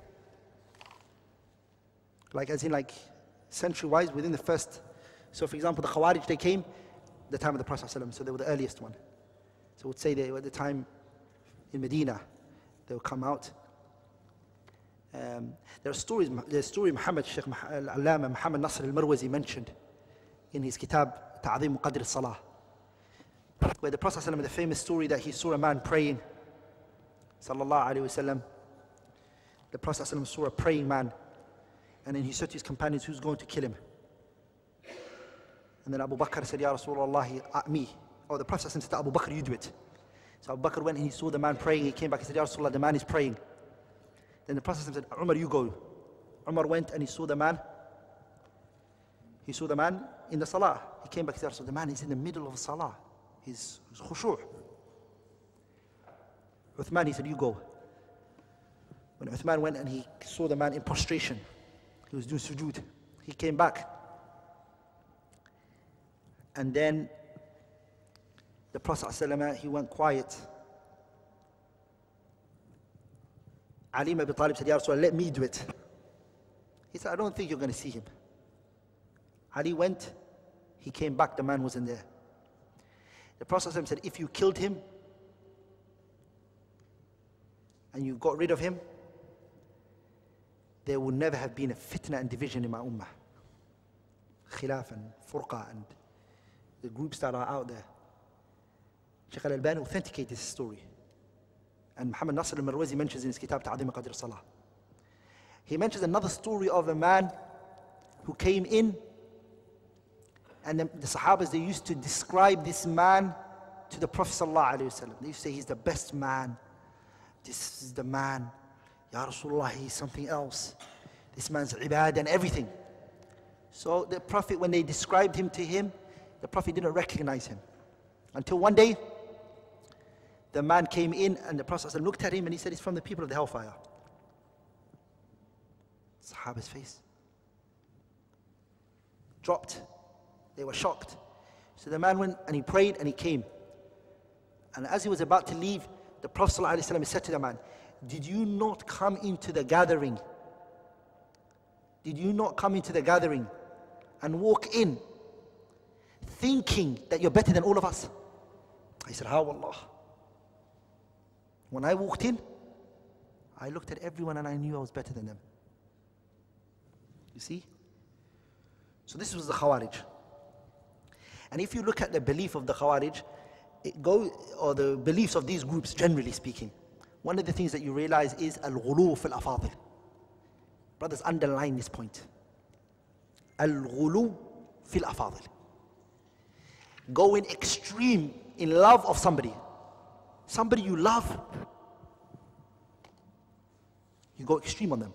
like as in like century-wise within the first. So for example, the Khawarij, they came the time of the Prophet ﷺ, so they were the earliest one. So we'd say they were at the time in Medina, they would come out. Um, there are stories, there's a story Muhammad, Shaykh al-Allama Muhammad Nasr al-Marwazi mentioned in his kitab, Ta'adhim Qadr al-Salah, where the Prophet ﷺ, the famous story that he saw a man praying, sallallahu alayhi wa sallam. The Prophet ﷺ saw a praying man, And then he said to his companions, who's going to kill him? And then Abu Bakr said, Ya Rasulullah, uh, me. Oh, the Prophet said to Abu Bakr, you do it. So Abu Bakr went and he saw the man praying. He came back and said, Ya Rasulullah, the man is praying. Then the Prophet said, Umar, you go. Umar went and he saw the man. He saw the man in the salah. He came back and said, so the man is in the middle of salah. He's, he's khushu'. Uthman, he said, you go. When Uthman went and he saw the man in prostration, he was doing sujood. He came back. And then the Prophet ﷺ, he went quiet. Ali ibn Abi Talib said, Ya Rasulullah, let me do it. He said, I don't think you're going to see him. Ali went, he came back, the man wasn't there. The Prophet ﷺ said, if you killed him and you got rid of him, there will never have been a fitna and division in my ummah. Khilaf and furqa and the groups that are out there. Shaykh al-Albani authenticated this story. And Muhammad Nasr al-Marwazi mentions in his kitab Ta'adhim Qadr Salah. He mentions another story of a man who came in, and the, the Sahabas, they used to describe this man to the Prophet sallallahu alaihi wasallam. They used to say, he's the best man. This is the man. Ya Rasulullah, he's something else. This man's ibadah and everything. So the Prophet, when they described him to him, the Prophet didn't recognize him. Until one day, the man came in and the Prophet looked at him and he said, he's from the people of the hellfire. Sahaba's face dropped. They were shocked. So the man went and he prayed and he came. And as he was about to leave, the Prophet ﷺ said to the man, did you not come into the gathering? Did you not come into the gathering and walk in thinking that you're better than all of us? I said, how Allah? When I walked in, I looked at everyone and I knew I was better than them. You see? So this was the Khawarij. And if you look at the belief of the Khawarij, it go, or the beliefs of these groups, generally speaking, one of the things that you realize is al-ghulu fil afadil. Brothers, underline this point. Al-ghulu fil afadil. Going extreme in love of somebody. Somebody you love, you go extreme on them.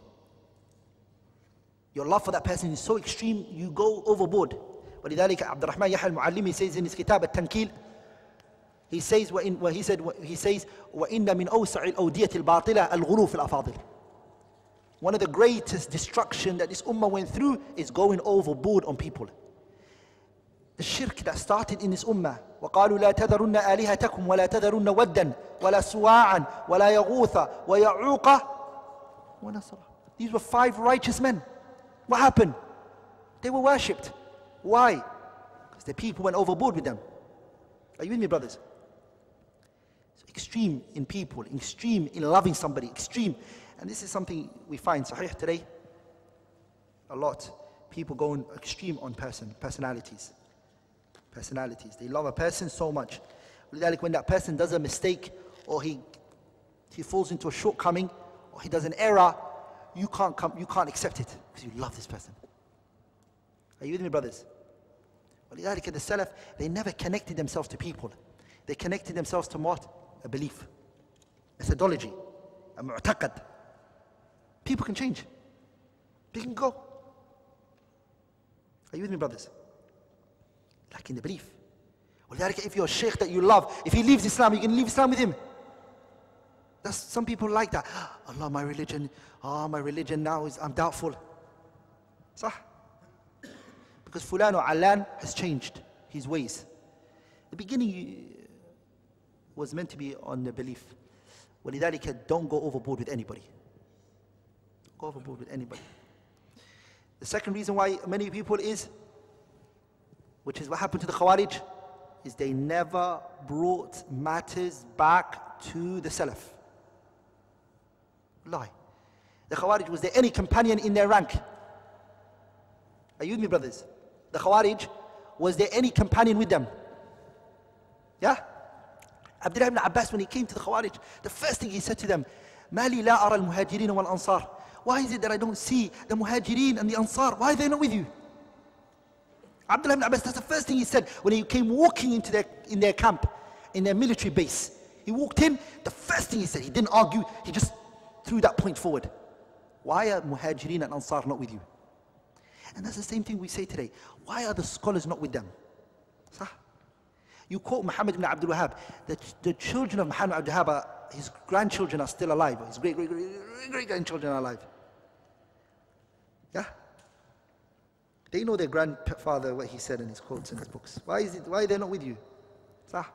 Your love for that person is so extreme, you go overboard. ولذلك عبد الرحمن يحيى المعلمي says in his kitab التنكيل, he says وإن, well, he said he says وإن من أوسع الأودية الباطلة الغلو في الأفاضل. One of the greatest destruction that this ummah went through is going overboard on people. The shirk that started in this ummah, وقالوا لا تذرن آلهتكم ولا تذرن ودا ولا سواعا ولا يغوث ويعوق ونسرا. These were five righteous men. What happened? They were worshipped. Why? Because the people went overboard with them. Are you with me, brothers? So extreme in people, extreme in loving somebody, extreme. And this is something we find sahih today. A lot. People going extreme on person, personalities. Personalities. They love a person so much. When that person does a mistake, or he he falls into a shortcoming, or he does an error, you can't come, you can't accept it because you love this person. Are you with me, brothers? The Salaf, they never connected themselves to people. They connected themselves to what? A belief, methodology, a mu'taqad. People can change. They can go. Are you with me, brothers? Like in the belief. If you're a sheikh that you love, if he leaves Islam, you can leave Islam with him. That's, some people like that. Allah, my religion, oh, my religion now is, I'm doubtful. Sah? Because Fulan or Alan has changed his ways. The beginning was meant to be on the belief. وَلِذَلِكَ don't go overboard with anybody. Don't go overboard with anybody. The second reason why many people is, which is what happened to the Khawarij, is they never brought matters back to the Salaf. Lie. The Khawarij, was there any companion in their rank? Are you with me, brothers? The Khawarij, was there any companion with them? Yeah? Abdullah ibn Abbas, when he came to the Khawarij, the first thing he said to them, مَا لِي لَا أَرَى الْمُهَاجِرِينَ وَالْأَنصَارِ Why is it that I don't see the Muhajirin and the Ansar? Why are they not with you? Abdullah ibn Abbas, that's the first thing he said when he came walking into their, in their camp, in their military base. He walked in, the first thing he said, he didn't argue, he just threw that point forward. Why are Muhajirin and Ansar not with you? And that's the same thing we say today. Why are the scholars not with them? Sah? You quote Muhammad ibn Abdul Wahhab, the, the children of Muhammad ibn Abdul Wahhab, his grandchildren are still alive, his great, great, great, great, great grandchildren are alive. Yeah? They know their grandfather, what he said in his quotes in his books. Why is it, why are they not with you? Sah?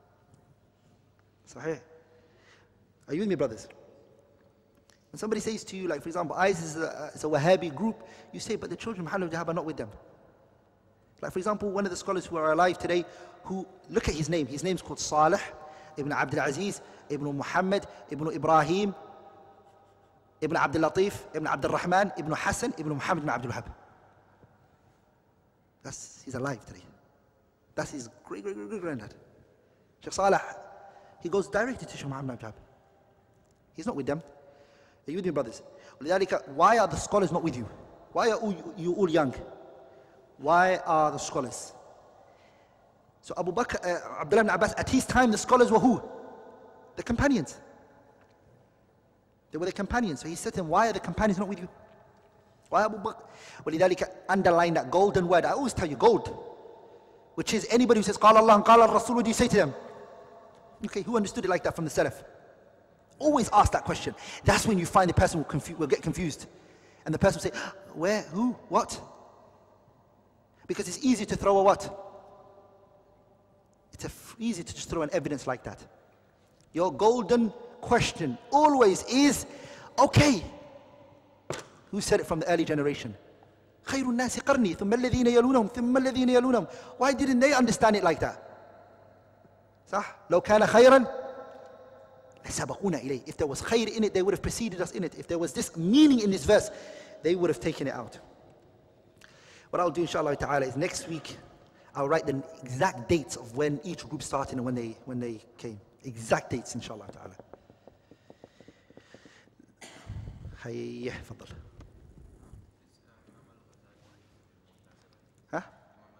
Sahih. Are you with me, brothers? When somebody says to you, like for example, ISIS is a, is a Wahhabi group, you say, but the children of Muhammad ibn Wahhab are not with them. Like for example, one of the scholars who are alive today, who, look at his name, his name is called Salih ibn Abdul Aziz, ibn Muhammad, ibn Ibrahim, ibn Abdul Latif, ibn Abdul Rahman, ibn Hassan, ibn Muhammad ibn Abdul Wahhab. That's, he's alive today. That's his great, great, great, great granddad. Shaykh Salih, he goes directly to Shaykh Muhammad ibn Abdul Wahhab. He's not with them. Are you with me, brothers? Why are the scholars not with you? Why are you all young? Why are the scholars? So Abu Bakr, uh, Abdullah ibn Abbas, at his time the scholars were who? The companions. They were the companions. So he said to them, why are the companions not with you? Why Abu Bakr? ولذلك underline that golden word. I always tell you gold. Which is anybody who says, قال Allah and قال الرسول, what do you say to them? Okay, who understood it like that from the Salaf? Always ask that question. That's when you find the person will, confu will get confused. And the person will say, where, who, what? Because it's easy to throw a what? It's a easy to just throw an evidence like that. Your golden question always is, okay, who said it from the early generation? خير الناس قرني ثم الذين يلونهم ثم الذين يلونهم. Why didn't they understand it like that? صح؟ لو كان خيرا لسبقونا إليه. If there was khair in it, they would have preceded us in it. If there was this meaning in this verse, they would have taken it out. What I'll do, inshallah ta'ala, is next week I'll write the exact dates of when each group started and when they when they came. Exact dates, inshallah ta'ala. Hayya, fadal. Huh?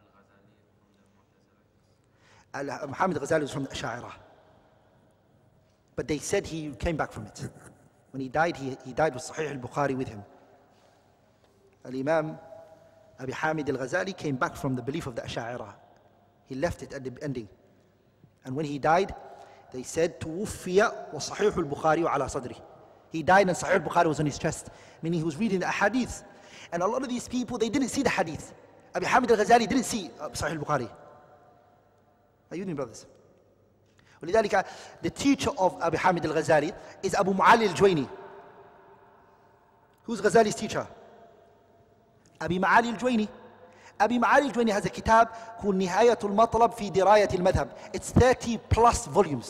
Muhammad Ghazali was from the Ash'ariyah. But they said he came back from it. When he died, he, he died with Sahih al-Bukhari with him. Al-Imam Abi Hamid al-Ghazali came back from the belief of the Ash'ariyah. He left it at the ending. And when he died, they said, Tuwuffiya wa Sahih al-Bukhari wa ala sadri. He died and Sahih al-Bukhari was on his chest. Meaning he was reading the hadith. And a lot of these people, they didn't see the hadith. Abi Hamid al-Ghazali didn't see Sahih al-Bukhari. Are you with me, brothers? ولذلك, the teacher of Abi Hamid al-Ghazali is Abu Mu'alli al-Juwayni. Who's Ghazali's teacher? Abi Mu'alli al-Juwayni. Abi Mu'alli al-Juwayni has a kitab called Nihayatul Matlab fi Dirayat al-Madhab. It's thirty plus volumes.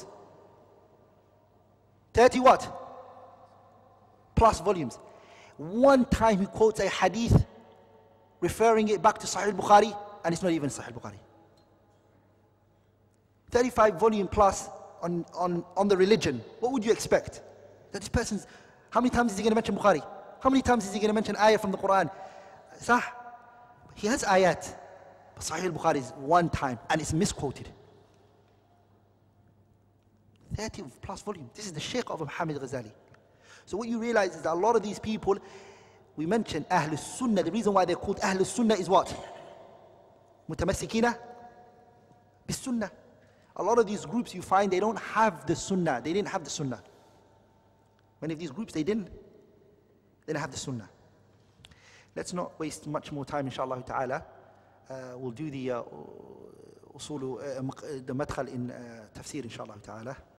thirty what? Plus volumes. One time he quotes a hadith referring it back to Sahih al-Bukhari, and it's not even Sahih al-Bukhari. thirty-five volume plus on, on, on the religion. What would you expect? That this person's, how many times is he going to mention Bukhari? How many times is he going to mention ayah from the Quran? Sah? He has ayat. But Sahih al-Bukhari is one time and it's misquoted. thirty plus volume. This is the Shaykh of Muhammad Ghazali. So what you realize is that a lot of these people, we mentioned Ahlul Sunnah. The reason why they're called Ahlul Sunnah is what? Mutamassikina bis Sunnah. A lot of these groups you find they don't have the Sunnah. They didn't have the Sunnah. Many of these groups they didn't. They didn't have the Sunnah. Let's not waste much more time, inshallah ta'ala. Uh, we'll do the uh, usulu, uh, the madkhal in uh, tafsir, inshallah ta'ala.